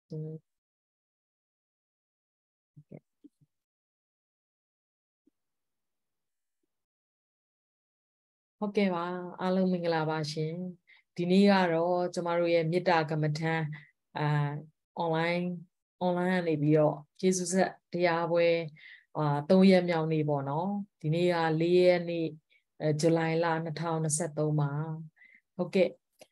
ဟုတ်ကဲ့ပါအားလုံးမင်္ဂလာပါရှင်ဒီနေ့ကတော့ကျမတို့ရဲ့မေတ္တာကမ္မထံonline ကနေပြီးတော့ကျေးဇူးဆက်တရားပွဲ3ရက်မြောက်နေ့ပေါ့နော်ဒီနေ့က4ရက်နေ့ဇူလိုင်လ2023မှာဟုတ်ကဲ့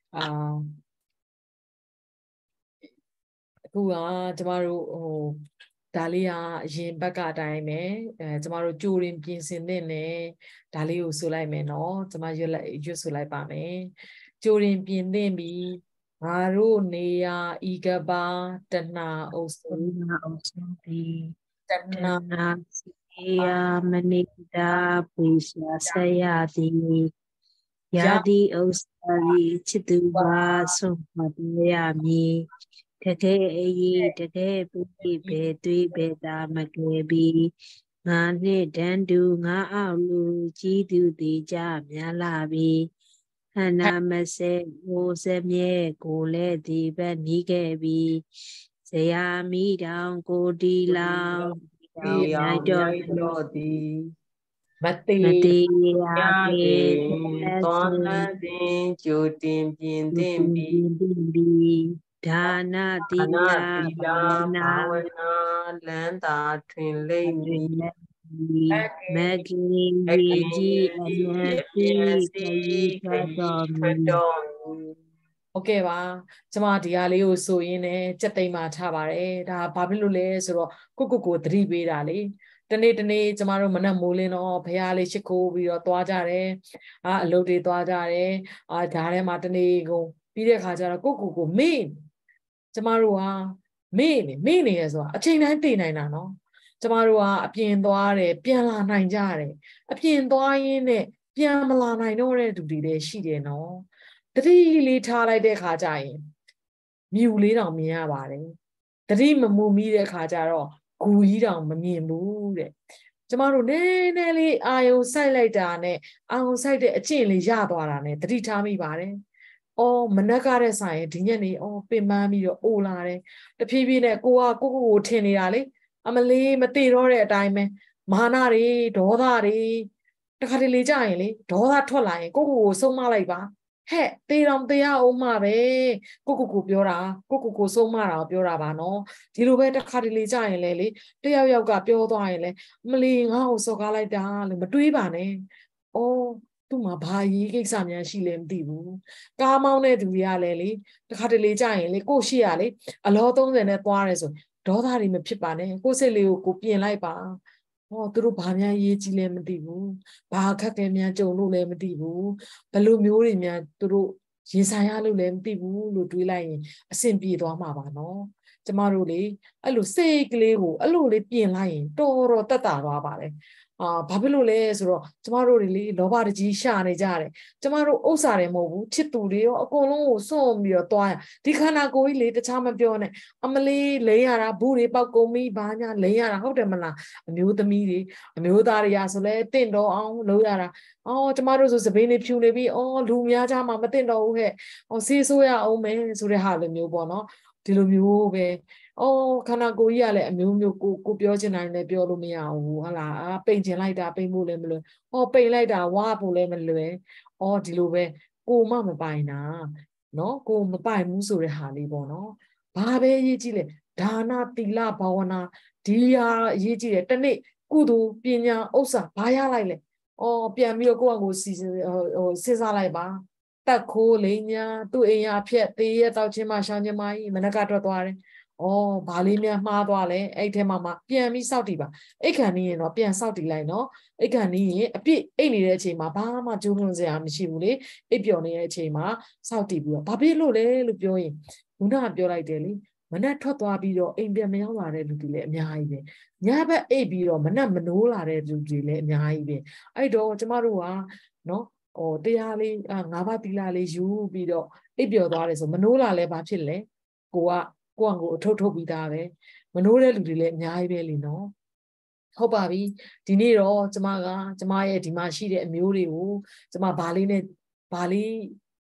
အခုကကျမတို့ဒါလေးကအရင်ဘက်ကအတိုင်းပဲကျမတို့ကြိုရင်ပြင်ဆင်တဲ့နဲ့ဒါလေးကိုဆိုလိုက်မယ်နော်ကျမရွတ်ဆိုလိုက်ပါမယ်ကြိုရင်ပြင်သင့်ပြီငါတို့နေရာဤကပါတဏအုပ်စုသည်တဏစီယာမနိတာပိရှာဆက်ရသည်ယာတိဥစ္စာဤချစ်သူပါဆုံးမတရားမည်တကယ်အေးတကယ်ပိပေသွေးပေတာမကယ်ပြီးငါနှင့်တန်တူငါအောက်လူကြီးသူသည်ကြများလာပြီခန္ဓာမစဲကိုစမြဲကိုလည်းဒီဘက်နီးခဲ့ပြီဇယာမိတောင်ကိုတီလောင်မြိုက်တော့သည်မတိယာပေသောနတင်ကြိုတင်ပြင်သင့်ပြီဒါနတိလာဘာဝနာလမ်းသာထွင်လိမ့်မည်မဂိရေကြီးအနတ်တိခရီးထွက်တော်မူဟုတ်ကဲ့ပါကျမဒီဟာလေးကိုဆိုရင်းနဲ့စက်သိမ်းမှာထားပါတယ်ဒါဘာဖြစ်လို့လဲဆိုတော့ကိုသတိပေးတာလေတနေ့ကျမတို့မနက်မိုးလင်းတော့ဘုရားလေးရှိခိုးပြီးတော့သွားကြတယ်အလုပ်တွေသွားကြတယ်ဒါထဲမှာတနေ့ကုန်ပြီးတဲ့ခါကျတော့ကိုမေ့ကျမတို့ကမေ့နေရဆိုတာအချိန်တိုင်းသိနိုင်တာနော်ကျမတို့ကအပြင်သွားတယ်ပြန်လာနိုင်ကြတယ်အပြင်သွားရင်းနဲ့ပြန်မလာနိုင်တော့တဲ့သူတွေလည်းရှိတယ်နော်တတိလေးထားလိုက်တဲ့ခါကျရင်မြူလေးတောင်မြင်ရပါတယ်တတိမမူမိတဲ့ခါကျတော့ဂူကြီးတောင်မမြင်ဘူးတဲ့ကျမတို့နည်းနည်းလေးအာယုံစိုက်လိုက်တာနဲ့အာယုံစိုက်တဲ့အကျင့်လေးရသွားတာနဲ့တတိထားမိပါတယ်အော်မနက်ကတဲ့ဆိုင်ဒီညနေပင်ပန်းပြီးတော့အိုလာတယ်တဖြည်းဖြည်းနဲ့ကိုထင်နေတာလေအမလေးမသိတော့တဲ့အတိုင်းပဲမာနတွေဒေါသတွေတခါတလေကြာရင်လေဒေါသထွက်လာရင်ကိုဆုံးမလိုက်ပါဟဲ့တေးတော်တရားအောင်မှာပဲကိုပြောတာကိုဆုံးမတာပြောတာပါနော်ဒီလိုပဲတခါတလေကြာရင်လေတယောက်ကပြောသွားရင်လေမလီငါ့ကိုစော်ကားလိုက်တာလို့မတွေးပါနဲ့အော်သူ့မှာဘာရေးကိစ္စများရှိလဲမသိဘူးကားမောင်းတဲ့သူတွေကလည်းလေတခါတလေကြာရင်လေကိုရှိရလေအလော30နဲ့သွားတယ်ဆိုဒေါသတွေမဖြစ်ပါနဲ့ကိုစိတ်လေးကိုပြင်လိုက်ပါသူတို့ဘာများရေးကြီးလဲမသိဘူးဘာခက်ခဲများကြုံလို့လဲမသိဘူးဘယ်လိုမျိုးတွေများသူတို့ရင်ဆိုင်ရလို့လဲမသိဘူးလို့တွေးလိုက်ရင်အဆင်ပြေသွားမှာပါနော်ကျမတို့လေအဲ့လိုစိတ်ကလေးကိုအဲ့လိုလေးပြင်လိုက်ရင်တော်တက်တာသွားပါတယ်ဘာဖြစ်လို့လဲဆိုတော့ကျမတို့တွေလေလောဘတကြီးရှာနေကြတယ်ကျမတို့ဥစ္စာတွေမဟုတ်ဘူးချစ်သူတွေရောအကုန်လုံးကိုစွန့်ပြီးတော့သွားရဒီခန္ဓာကိုယ်ကြီးလေတခြားမပြောနဲ့အမလေးလိမ့်ရတာဘူးတွေပေါက်ကုန်ပြီးဘာညာလိမ့်ရတာဟုတ်တယ်မလားအမျိုးသမီးတွေအမျိုးသားတွေကဆိုလဲတင့်တော်အောင်လုပ်ရတာကျမတို့ဆိုစပင်းတွေဖြူနေပြီးလူများကြမှာမတင့်တော်ဘူးဟဲ့ဆေးဆိုးရအောင်မယ်ဆိုတဲ့ဟာလိုမျိုးပေါ့နော်ဒီလိုမျိုးပဲခန္ဓာကိုယ်ကြီးကလည်းအမျိုးမျိုးကိုပြောချင်တိုင်းလည်းပြောလို့မရဘူးဟုတ်လားပိန်ချင်လိုက်တာပိန်ဖို့လည်းမလွယ်ပိန်လိုက်တာဝါဖို့လည်းမလွယ်ဒီလိုပဲကိုမပိုင်တာနော်ကိုမပိုင်ဘူးဆိုတဲ့ဟာလေးပေါ့နော်ဘာပဲအရေးကြီးလဲဒါနသီလဘာဝနာဒီဟာအရေးကြီးတယ်တနေ့ကုသိုလ်ပညာဥစ္စာဘာရလိုက်လဲပြန်ပြီးတော့ကိုစဉ်းစားလိုက်ပါတက်ခိုးလိန်ညာသူ့အိမ်ရဖြက်သေးရတောက်ချင်းမရှောင်းချင်းမကြီးမနက်ကထွက်သွားတယ်ဘာလေးများမှားသွားလဲအဲ့ထဲမှာပြန်ပြီးစောက်တည်ပါအိတ်ခံနေရင်တော့ပြန်စောက်တည်လိုက်နော်အိတ်ခံနေရင်အပြစ်အိတ်နေတဲ့အချိန်မှာဘာမှကြိုးလွန်စရာမရှိဘူးလေအိတ်ပျော်နေတဲ့အချိန်မှာစောက်တည်ပြီးတော့ဘာဖြစ်လို့လဲလို့ပြောရင်ခုနကပြောလိုက်တယ်လေမနက်ထွက်သွားပြီးတော့အိမ်ပြန်မရောက်လာတဲ့လူတွေလည်းအများကြီးပဲညဘက်အိတ်ပြီးတော့မနက်မနိုးလာတဲ့လူတွေလည်းအများကြီးပဲအဲ့တော့ကျမတို့ကနော်တရားလေး၅ပါးသီလလေးယူပြီးတော့အိပ်ပျော်သွားတယ်ဆိုမနိုးလာလဲဘာဖြစ်လဲကိုအထုတ်ပြီးသားပဲမနိုးတဲ့လူတွေလည်းအများကြီးပဲလीနော်ဟုတ်ပါပြီဒီနေ့တော့ကျမရဲ့ဒီမှာရှိတဲ့အမျိုးတွေကိုကျမဘာလေး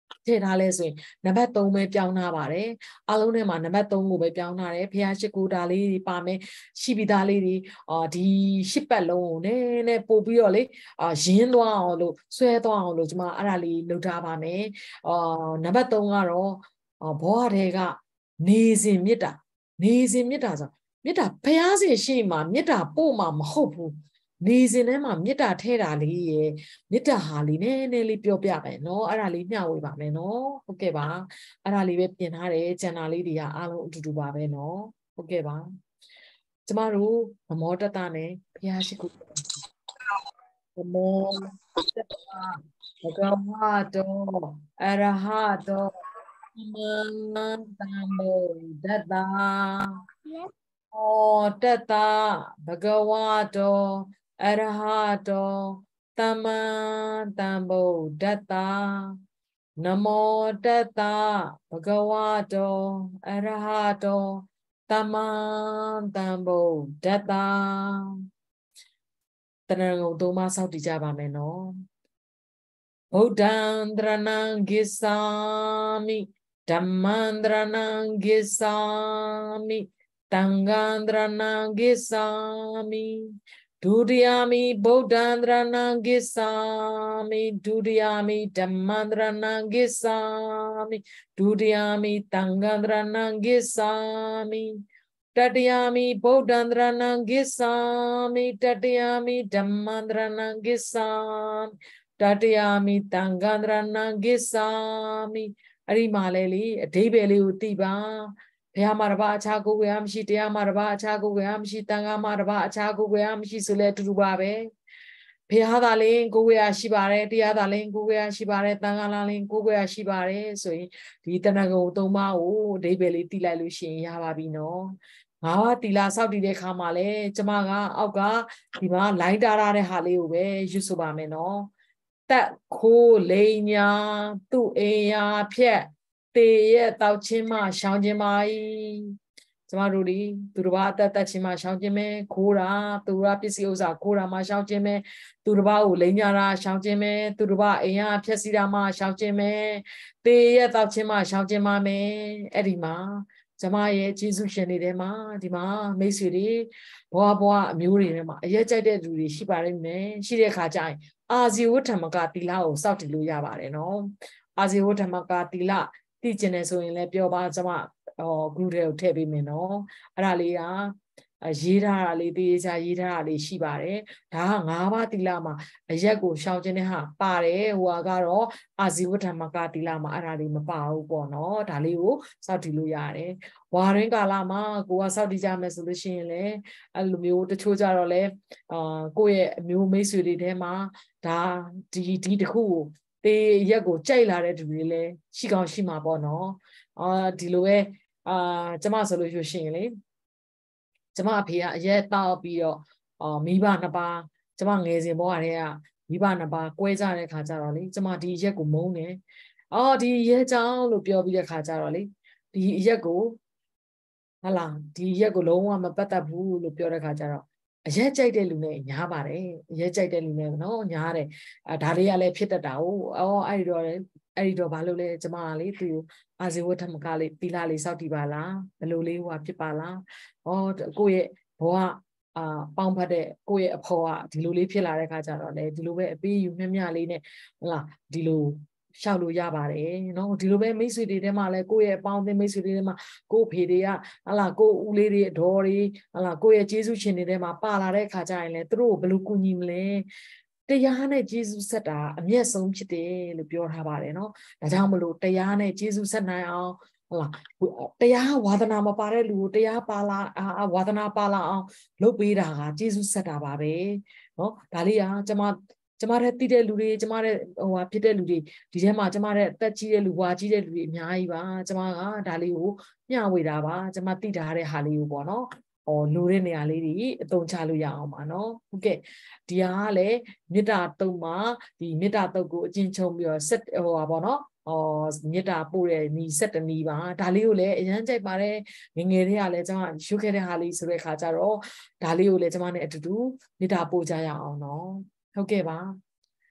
ထည့်ထားလဲဆိုရင်နံပါတ်3ပဲပြောင်းထားပါတယ်အားလုံးထဲမှာနံပါတ်3ကိုပဲပြောင်းထားတယ်ဖះရှိကိုဒါလေးတွေပါမယ်ရှိပြီးသားလေးတွေဒီရှစ်ပတ်လုံးကိုနည်းနည်းပို့ပြီးတော့လေရင်းသွားအောင်လို့ဆွဲသွားအောင်လို့ကျွန်မအဲ့ဒါလေးလုပ်ထားပါမယ်နံပါတ်3ကတော့ဘောရတဲ့ကနေစဉ်မေတ္တာနေစဉ်မေတ္တာဆိုမေတ္တာဖះရှင်ရှိမှမေတ္တာပို့မှမဟုတ်ဘူးနေစဉ်ထဲမှာမေတ္တာထဲတာလေးရယ်မေတ္တာဟာလေးနည်းနည်းလေးပြောပြမယ်နော်အဲ့ဒါလေးမျှဝေပါမယ်နော်ဟုတ်ကဲ့ပါအဲ့ဒါလေးပဲပြင်ထားတယ်ကျန်တာလေးတွေကအားလုံးအတူတူပါပဲနော်ဟုတ်ကဲ့ပါကျမတို့နမောတတနဲ့ဘုရားရှိခိုးနမောတတဘဂဝတောအရဟတောသမ္မာသမ္ဗုဒ္ဓတ္တဩတတ္တဘဂဝတောအရဟတောသမ္မာသမ္ဗုဒ္ဓတ္တနမောတတ္တဘဂဝတောအရဟတောသမ္မာသမ္ဗုဒ္ဓတ္တတဏ္ဍာကိုသုံးပါဆောက်တည်ကြပါမယ်နော်ဗုဒ္ဓံတရဏံဂစ္ဆာမိဓမ္မံတရဏံဂစ္ဆာမိသံဃံတရဏံဂစ္ဆာမိဒုတိယမိဗုဒ္ဓံတရဏံဂစ္ဆာမိဒုတိယမိဓမ္မံတရဏံဂစ္ဆာမိဒုတိယမိသံဃံတရဏံဂစ္ဆာမိတတိယမိဗုဒ္ဓံတရဏံဂစ္ဆာမိတတိယမိဓမ္မံတရဏံဂစ္ဆာတတိယမိသံဃံတရဏံဂစ္ဆာမိအဲ့ဒီမှာလေအဓိပ္ပာယ်လေးကိုသိပါဘုရားမှာတပါအခြားကိုယ်ဝေမရှိတရားမှာတပါအခြားကိုယ်ဝေမရှိတန်ခါမှာတပါအခြားကိုယ်ဝေမရှိဆိုလဲအတူတူပါပဲဘုရားသာလင်ကိုယ်ဝေရှိပါတယ်တရားသာလင်ကိုယ်ဝေရှိပါတယ်တန်ခါလာလင်ကိုယ်ဝေရှိပါတယ်ဆိုရင်ဒီတဏ္ဍကုံသုံးပါးကိုအဓိပ္ပာယ်လေးသိလိုက်လို့ရှိရင်ရပါပြီနော်ငါးပါးတီလာစောက်တည်တဲ့ခါမှာလဲကျမကအောက်ကဒီမှာလိုင်းတာရတဲ့ဟာလေးကိုပဲရွတ်ဆိုပါမယ်နော်တက်ခိုးလိန်ညာသူ့အိမ်ယာဖြက်တေရဲ့တောက်ချင်းမှရှောင်းခြင်းပါ၏ကျမတို့ဒီသူတစ်ပါးအသက်တက်ချင်းမှရှောင်းခြင်းပဲခိုးတာသူရပစ္စည်းဥစ္စာခိုးတာမှရှောင်းခြင်းပဲသူတစ်ပါးကိုလိန်ညာတာရှောင်းခြင်းပဲသူတစ်ပါးအိမ်ယာဖြက်စီတာမှရှောင်းခြင်းပဲတေရဲ့တောက်ချင်းမှရှောင်းခြင်းပါမယ်အဲ့ဒီမှာကျမရဲ့ကျေးဇူးရှင်တွေထဲမှာဒီမှာမိတ်ဆွေတွေဘွားအမျိုးတွေထဲမှာအရက်ကြိုက်တဲ့လူတွေရှိပါလိမ့်မယ်ရှိတဲ့ခါကျရင်အာဇီဝဓမ္မကတီလာကိုစောင့်တည်လို့ရပါတယ်နော်အာဇီဝဓမ္မကတီလာသိကျင်တယ်ဆိုရင်လည်းပြောပါကျမဂရုတွေကိုထည့်ပေးမယ်နော်အဲ့ဒါလေးကရေးထားတာလေးတေးချာရေးထားတာလေးရှိပါတယ်ဒါက၅ပါးတီလာမှာအရက်ကိုရှောင်ခြင်းတဲ့ဟာပါတယ်ဟိုကတော့အာဇီဝဓမ္မကတီလာမှာအဲ့ဒါလေးမပါဘူးပေါ့နော်ဒါလေးကိုစောင့်တည်လို့ရတယ်ဝါရင်းကာလမှာကိုကစောင့်တည်ကြမယ်ဆိုလို့ရှိရင်လည်းအဲ့လိုမျိုးတချို့ကြတော့လေကိုယ့်ရဲ့အမျိုးမိတ်ဆွေတွေထဲမှာဒါဒီတစ်ခုကိုတေးရက်ကိုကြိုက်လာတဲ့သူတွေလည်းရှိကောင်းရှိမှာပေါ့နော်ဒီလိုပဲကျမဆိုလို့ရှိရင်လေကျမအဖေကအရက်တောက်ပြီးတော့မိဘနှစ်ပါးကျမငယ်စဉ်ဘဝတည်းကမိဘနှစ်ပါးကွဲကြတဲ့ခါကျတော့လေကျမဒီရက်ကိုမုန်းတယ်ဒီရက်ကြောင့်လို့ပြောပြီးတဲ့ခါကျတော့လေဒီရက်ကိုဟုတ်လားဒီရက်ကိုလုံးဝမပတ်သက်ဘူးလို့ပြောတဲ့ခါကျတော့အရက်ကြိုက်တဲ့လူနဲ့ညားပါတယ်အရက်ကြိုက်တဲ့လူနဲ့နော်ညားတယ်ဒါလေးကလည်းဖြစ်တတ်တာဟုတ်အဲ့ဒီတော့ဘာလို့လဲကျမကလေသူအာဇီဝဓမ္မကလေးတီလာလေးစောက်တည်ပါလားဘယ်လိုလေးဟိုဖြစ်ပါလားကိုယ့်ရဲ့ဘဝပေါင်းဖတ်တဲ့ကိုယ့်ရဲ့အဖော်ကဒီလိုလေးဖြစ်လာတဲ့ခါကျတော့လေဒီလိုပဲအပေးယူမျှလေးနဲ့ဟုတ်လားဒီလိုရှောက်လို့ရပါတယ်နော်ဒီလိုပဲမိတ်ဆွေတွေထဲမှာလဲကိုယ့်ရဲ့အပေါင်းအသင်းမိတ်ဆွေတွေထဲမှာကိုယ့်ဖေတွေကဟလာကိုယ့်ဦးလေးတွေအတော်တွေဟလာကိုယ့်ရဲ့ကျေးဇူးရှင်တွေထဲမှာပါလာတဲ့ခါကျရင်လဲသူတို့ကိုဘယ်လိုကူညီမလဲတရားနဲ့ကျေးဇူးဆက်တာအမျက်ဆုံးဖြစ်တယ်လို့ပြောထားပါတယ်နော်ဒါကြောင့်မလို့တရားနဲ့ကျေးဇူးဆက်နိုင်အောင်ဟုတ်လားတရားဝါဒနာမပါတဲ့လူကိုတရားပါလာဝါဒနာပါလာအောင်လုပ်ပေးတာကကျေးဇူးဆက်တာပါပဲနော်ဒါလေးကကျမတဲ့တည်တဲ့လူတွေကျမတဲ့ဖြစ်တဲ့လူတွေဒီထဲမှာကျမတဲ့တက်ကြီးတဲ့လူဘွားကြီးတဲ့လူတွေအများကြီးပါကျမကဒါလေးကိုမျှဝေတာပါကျမသိထားတဲ့ဟာလေးကိုပေါ့နော်လိုတဲ့နေရာလေးတွေအသုံးချလို့ရအောင်ပါနော်ဟုတ်ကဲ့ဒီဟာကလည်းမေတ္တာတုံးမှာဒီမေတ္တာတုတ်ကိုအကျဉ်းချုပ်ပြီးတော့ဆက်ပေါ့နော်မေတ္တာပို့တဲ့ညီ7နီးပါဒါလေးကိုလည်းအရန်ကြိုက်ပါတယ်ငငယ်တွေကလည်းကျွန်မရွတ်ခဲ့တဲ့ဟာလေးဆိုတဲ့ခါကျတော့ဒါလေးကိုလည်းကျွန်မနဲ့အတူတူမေတ္တာပို့ကြရအောင်နော်ဟုတ်ကဲ့ပါ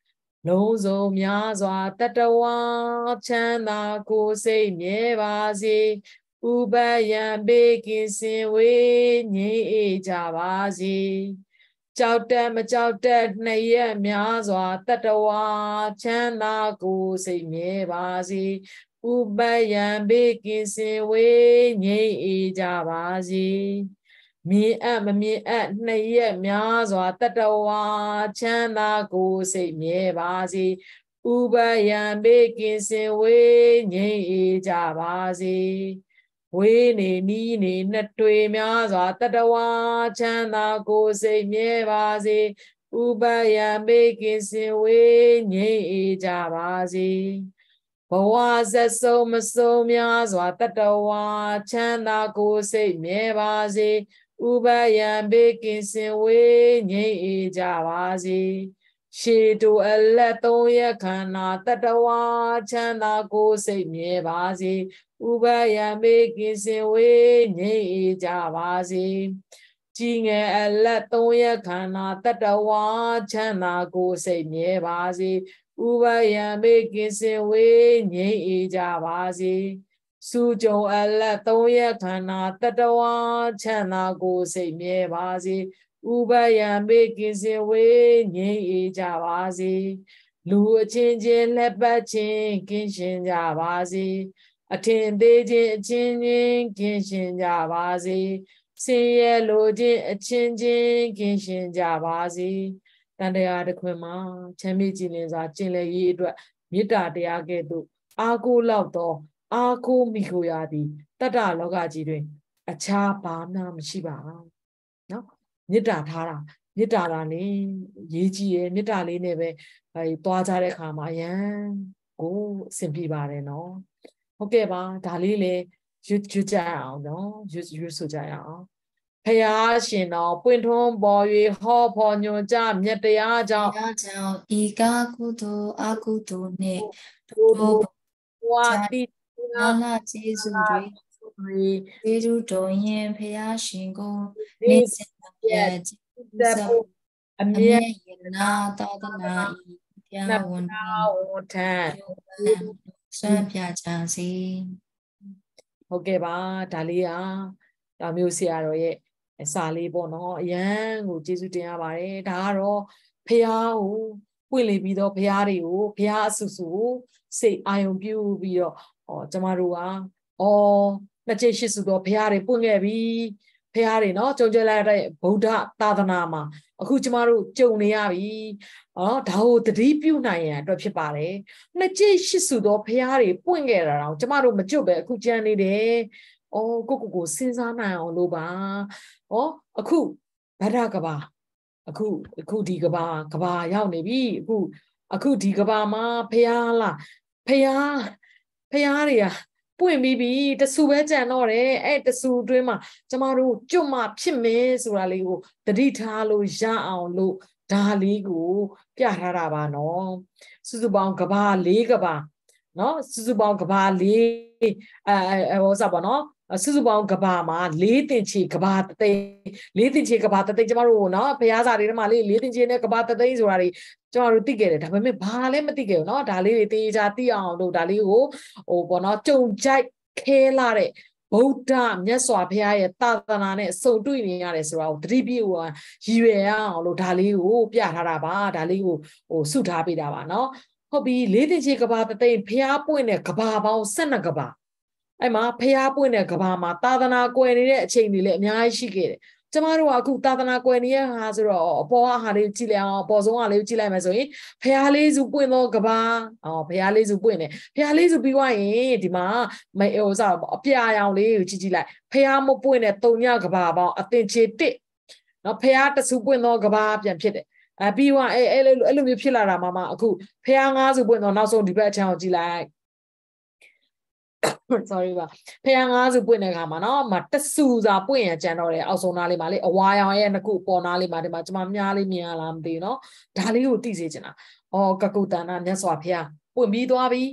လုံးစုံများစွာတတဝါချမ်းသာကိုယ်စိတ်မြဲပါစေဥပယံဘေးကင်းစင်ဝေးငြိမ်းအေးကြပါစေကြောက်တက်မကြောက်တက်နှစ်ရက်များစွာတတဝါချမ်းသာကိုယ်စိတ်မြဲပါစေဥပယံဘေးကင်းစင်ဝေးငြိမ်းအေးကြပါစေမြင်အပ်မမြင်အပ်နှစ်ရက်များစွာတတဝါချမ်းသာကိုယ်စိတ်မြဲပါစေဥပယံဘေးကင်းစင်ဝေးငြိမ်းအေးကြပါစေဝေးနေနီးနေနှစ်တွေများစွာတတဝါချမ်းသာကိုယ်စိတ်မြဲပါစေဥပယံဘေးကင်းစင်ဝေးငြိမ်းအေးကြပါစေဘဝဇက်ဆုံးမဆုံးများစွာတတဝါချမ်းသာကိုယ်စိတ်မြဲပါစေဥပယံဘေးကင်းစင်ဝေးငြိမ်းအေးကြပါစေရှေတူအလက်သုံးရခန္ဓာတတဝါချမ်းသာကိုယ်စိတ်မြဲပါစေဥပယံဘေးကင်းစင်ဝေးငြိမ်းအေးကြပါစေကြီးငယ်အလက်သုံးရခန္ဓာတတဝါချမ်းသာကိုယ်စိတ်မြဲပါစေဥပယံဘေးကင်းစင်ဝေးငြိမ်းအေးကြပါစေစုကြုံအလက်သုံးရခန္ဓာတတဝါချမ်းသာကိုယ်စိတ်မြဲပါစေဥပယံဘေးကင်းစင်ဝေးငြိမ်းအေးကြပါစေလူအချင်းချင်းလက်ပတ်ချင်းကင်းရှင်ကြပါစေအထင်သေးခြင်းအချင်းချင်းကင်းရှင်ကြပါစေဆင်းရဲလိုခြင်းအချင်းချင်းကင်းရှင်ကြပါစေတန်တရားတစ်ခွင်မှာချမ်းမြေ့ကြည်လင်စွာကျင့်လည်ရေးအတွက်မေတ္တာတရားကဲ့သို့အားကိုးလောက်သောအားကိုးမိခိုရာသည်တတ္တလောကကြီးတွင်အခြားဘာမှမရှိပါဘူးနော်မေတ္တာထားတာမေတ္တာလာနေရေးကြည့်ရမေတ္တာလေးနဲ့ပဲသွားကြတဲ့အခါမှာအရန်ကိုအဆင်ပြေပါတယ်နော်ဟုတ်ကဲ့ပါဒါလေးလေရွတ်ကြအောင်နော်ရွတ်ဆိုကြရအောင်ဖယားရှင်တော်ပွင့်ထွန်းပေါ်၍ဟောဖော်ညွှန်ကြမြတ်တရားကြောင့်ဤကကုသိုလ်အကုသိုလ်နှင့်တို့ဘဝတိနာနာကျေးဇူးတွေကျေးဇူးတော်ရင်ဖယားရှင်ကိုနေ့စဉ်ပြည့်ကျေးဇူးဆက်အမြဲရနာသာသနာဤတရားဝန်ထမ်းဆွမ်းပြကြစေဟုတ်ကဲ့ပါဒါလေးဒါမျိုးဆရာတော်ရဲ့စာလေးပေါ့နော်အရန်ကိုကျေးဇူးတင်ရပါတယ်ဒါကတော့ဖယားကိုပွင့်လေပြီးတော့ဖယားတွေကိုဖယားအဆူဆူစိတ်အာယုံပြုပြီးတော့ကျမတို့ကနှစ်ကျိတ်ရှိစုတော့ဖယားတွေပွင့်ခဲ့ပြီဖယားတွေနော်ကြုံကြလိုက်တဲ့ဗုဒ္ဓသာသနာမှာအခုကျမတို့ကြုံနေရပြီဒါကိုသတိပြုနိုင်ရန်အတွက်ဖြစ်ပါတယ်နှစ်ကျိတ်ရှိစုတော့ဖယားတွေပွင့်ခဲ့တာတော့ကျမတို့မကြွပဲအခုကြံနေတယ်ကိုစဉ်းစားနိုင်အောင်လို့ပါအခုဗဒ္ဓကဘာအခုဒီကဘာရောက်နေပြီအခုဒီကဘာမှာဖယားလားဖယားတွေကပွင့်ပြီးပြီတဆူပဲကြံတော့တယ်အဲ့တဆူအတွင်းမှာကျမတို့ကျွတ်မှဖြစ်မယ်ဆိုတာလေးကိုသတိထားလို့ရအောင်လို့ဒါလေးကိုပြထားတာပါနော်စုစုပေါင်းကဘာ၄ကဘာနော်စုစုပေါင်းကဘာ၄ဟောစားပါနော်စုစုပေါင်းကဘာမှာ၄တင်ချီကဘာတသိန်း၄တင်ချီကဘာတသိန်းကျမတို့နော်ဘုရားစာတွေထဲမှာ၄တင်ချီနဲ့ကဘာတသိန်းဆိုတာတွေကျမတို့သိခဲ့တယ်ဒါပေမဲ့ဘာလဲမသိခဲ့ဘူးနော်ဒါလေးတွေတေးချာသိအောင်လို့ဒါလေးကိုပေါ့နော်ကြုံကြိုက်ခဲလာတဲ့ဗုဒ္ဓမြတ်စွာဘုရားရဲ့သာသနာနဲ့စုံတွေ့နေရတယ်ဆိုတာကိုသတိပြုရည်ရွယ်ရအောင်လို့ဒါလေးကိုပြထားတာပါဒါလေးကိုစုထားပေးတာပါနော်ဟုတ်ပြီ၄တင်ချီကဘာတသိန်းဘုရားပွင့်တဲ့ကဘာပေါင်း12ကဘာအဲ့မှာဖျားပွင့်တဲ့ကဘာမှာသာသနာကွယ်နေတဲ့အချိန်တွေလည်းအများကြီးရှိခဲ့တယ်ကျမတို့ကအခုသာသနာကွယ်နေတဲ့ဟာဆိုတော့အပေါ်ဟာလေးကြည့်လိုက်အောင်အပေါ်ဆုံးဟာလေးကြည့်လိုက်မယ်ဆိုရင်ဖျားလေးစုပွင့်သောကဘာဖျားလေးစုပွင့်တယ်ဖျားလေးစုပြီးသွားရင်ဒီမှာအပြာရောင်လေးကိုကြည့်လိုက်ဖျားမပွင့်တဲ့3ညကဘာပေါင်းအသင်ချေ1နော်ဖျားတစုပွင့်သောကဘာပြန်ဖြစ်တယ်ပြီးသွားအဲ့လိုမျိုးဖြစ်လာတာမှအခုဖျား5စုပွင့်သောနောက်ဆုံးဒီဘက်အချမ်းကိုကြည့်လိုက်sorry ပါဖျား5စုပွင့်တဲ့ခါမှာနော်တဆူစာပွင့်ရကြံတော့တယ်အောက်ဆုံးနားလေးမှာလေအဝါရောင်ရဲ့နှစ်ခုပေါ်နားလေးမှာဒီမှာကျွန်မမြားလေးမြင်ရလားမသိဘူးနော်ဒါလေးကိုသိစေချင်တာကကုတ္တနာမြတ်စွာဘုရားပွင့်ပြီးသွားပြီ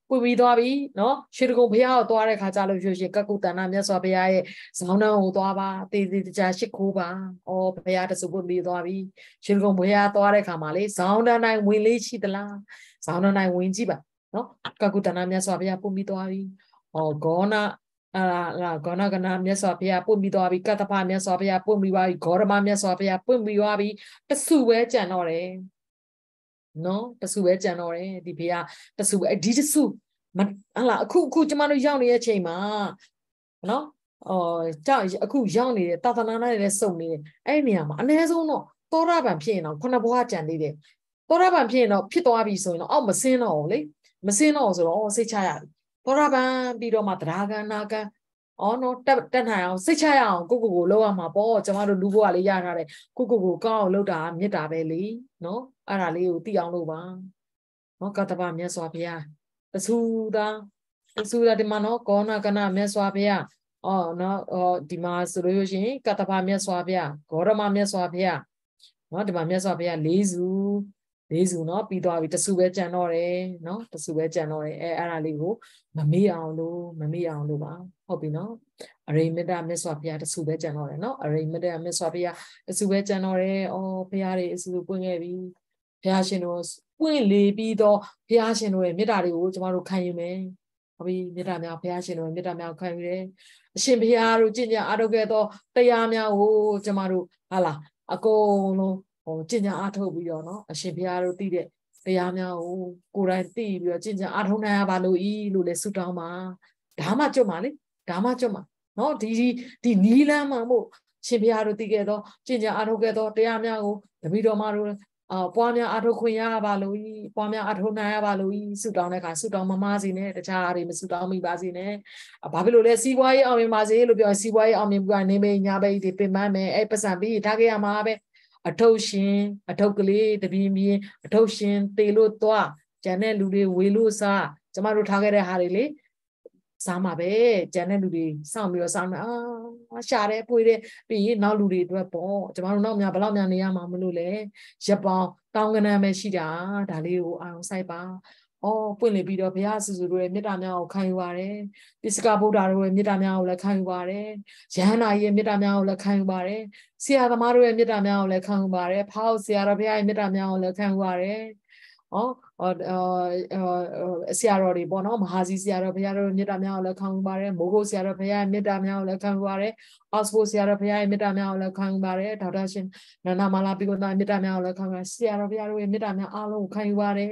ပွင့်ပြီးသွားပြီနော်ရွှေတကုံဘုရားကိုသွားတဲ့ခါကြလို့ရှင်ကကုတဏမြတ်စွာဘုရားရဲ့ဇောင်းနှံကိုသွားပါတေးသေးတကြားရှစ်ခိုးပါဩဘုရားတဆူပွင့်ပြီးသွားပြီရွှေတကုံဘုရားသွားတဲ့ခါမှာလေဇောင်းနှံတိုင်းဝင်လေးရှိသလားဇောင်းနှံတိုင်းဝင်ကြည့်ပါနော်ကကုတဏမြတ်စွာဘုရားပွင့်ပြီးသွားပြီဩဂေါနဂေါနကနာမြတ်စွာဘုရားပွင့်ပြီးသွားပြီကတ္တပမြတ်စွာဘုရားပွင့်ပြီးသွားပြီဂေါရမမြတ်စွာဘုရားပွင့်ပြီးသွားပြီတဆူပဲကြံတော့တယ်နော်တဆူပဲကြံတော့တယ်ဒီဘုရားတဆူပဲဒီတဆူဟလာအခုကျမတို့ရောက်နေတဲ့အချိန်မှာနော်ကြောက်အခုရောက်နေတဲ့သာသနာနဲ့လည်းစုံနေတယ်အဲ့ဒီနေရာမှာအနည်းဆုံးတော့သောရပန်ဖြစ်ရင်တော့ခုနဘဝကြံသေးတယ်သောရပန်ဖြစ်ရင်တော့ဖြစ်သွားပြီဆိုရင်တော့အောက်မစင်းတော့ဘူးလေမစင်းတော့ဆိုတော့စိတ်ချရပြီသောရပန်ပြီးတော့မှတရားကံနာကံနော်တက်နိုင်အောင်စိတ်ချရအောင်ကိုလောက်ရမှာပေါ့ကျမတို့လူဘဝလေးရထားတယ်ကိုကောင်းအောင်လုပ်တာမေတ္တာပဲလေနော်အဲ့ဒါလေးကိုသိအောင်လုပ်ပါနော်ကတ္တပမြတ်စွာဘုရားတဆူတာဒီမှာနော်ကောနာကနာမြတ်စွာဘုရားနော်ဒီမှာဆိုလို့ရှိရင်ကတ္တပမြတ်စွာဘုရားဂေါရမမြတ်စွာဘုရားနော်ဒီမှာမြတ်စွာဘုရား၄စုနော်ပြီးသွားပြီတဆူပဲကြံတော့တယ်နော်တဆူပဲကြံတော့တယ်အဲ့ဒါလေးကိုမမေ့အောင်လို့ပါဟုတ်ပြီနော်အရိမတ္တမြတ်စွာဘုရားတဆူပဲကြံတော့တယ်နော်အရိမတ္တမြတ်စွာဘုရားတဆူပဲကြံတော့တယ်ဩဘုရားတွေအဆူပွင့်ခဲ့ပြီဘုရားရှင်တို့ပွင့်လေပြီးတော့ဘုရားရှင်တို့ရဲ့မေတ္တာတွေကိုကျမတို့ခံယူမယ်ဟုတ်ပြီမေတ္တာများဘုရားရှင်တို့ရဲ့မေတ္တာများခံယူတယ်အရှင်ဘုရားတို့ကျင့်ကြံအားထုတ်ခဲ့သောတရားများကိုကျမတို့ဟာလားအကုန်လုံးကျင့်ကြံအားထုတ်ပြီးတော့နော်အရှင်ဘုရားတို့သိတဲ့တရားများကိုကိုယ်တိုင်သိပြီးတော့ကျင့်ကြံအားထုတ်နိုင်ရပါလို့လို့လည်းဆုတောင်းပါဒါမှကြွမှာလေဒါမှကြွမှာနော်ဒီနီးလမ်းမှာမို့ရှင်ဘုရားတို့သိခဲ့သောကျင့်ကြံအားထုတ်ခဲ့သောတရားများကိုတပည့်တော်မတို့ပွားများအားထုတ်ခွင့်ရပါလို့ပွားများအားထုတ်နိုင်ရပါလို့ဆုတောင်းတဲ့အခါဆုတောင်းမမစီနဲ့တခြားအားတွေမဆုတောင်းမိပါစေနဲ့ဘာဖြစ်လို့လဲစီးပွားရေးအောင်မြင်ပါစေလို့ပြောစီးပွားရေးအောင်မြင်ပြီးကနေမေညာပဲဒီပင်ပန်းမယ်အဲ့ပစံပြီးထားခဲ့ရမှာပဲအထုပ်ရှင်အထုပ်ကလေးတပြင်းပြင်းအထုပ်ရှင်တေလို့သွားကျန်တဲ့လူတွေဝေလို့စားကျမတို့ထားခဲ့တဲ့ဟာတွေလေစားမှာပဲကျန်တဲ့လူတွေစောင့်ပြီးတော့စားမှာရှာတယ်ပွေတယ်ပြီးရင်နောက်လူတွေအတွက်ပေါ့ကျမတို့နောက်များဘယ်လောက်များနေရမှာမလို့လဲရပ်ပေါင်းတောင်းကနန်းပဲရှိတာဒါလေးကိုအာရုံစိုက်ပါပွင့်လေပြီးတော့ဘုရားဆူဆူတို့ရဲ့မေတ္တာများကိုခံယူပါတယ်ပိစကဗုဒ္ဓတို့ရဲ့မေတ္တာများကိုလည်းခံယူပါတယ်ယဟန္တာရဲ့မေတ္တာများကိုလည်းခံယူပါတယ်ဆရာသမားတို့ရဲ့မေတ္တာများကိုလည်းခံယူပါတယ်ဖောက်ဆရာတော်ဘုရားရဲ့မေတ္တာများကိုလည်းခံယူပါတယ်ဆရာတော်တွေပေါ့နော်မဟာစီဆရာတော်ဘုရားတို့မေတ္တာများကိုလည်းခံယူပါတယ်မိုးကုတ်ဆရာတော်ဘုရားရဲ့မေတ္တာများကိုလည်းခံယူပါတယ်အောက်စဖို့ဆရာတော်ဘုရားရဲ့မေတ္တာများကိုလည်းခံယူပါတယ်ဒေါက်တာရှင်နန္ဒမာလာပိကုဏမေတ္တာများကိုလည်းခံယူပါတယ်ဆရာတော်ဘုရားတို့ရဲ့မေတ္တာများအားလုံးကိုခံယူပါတယ်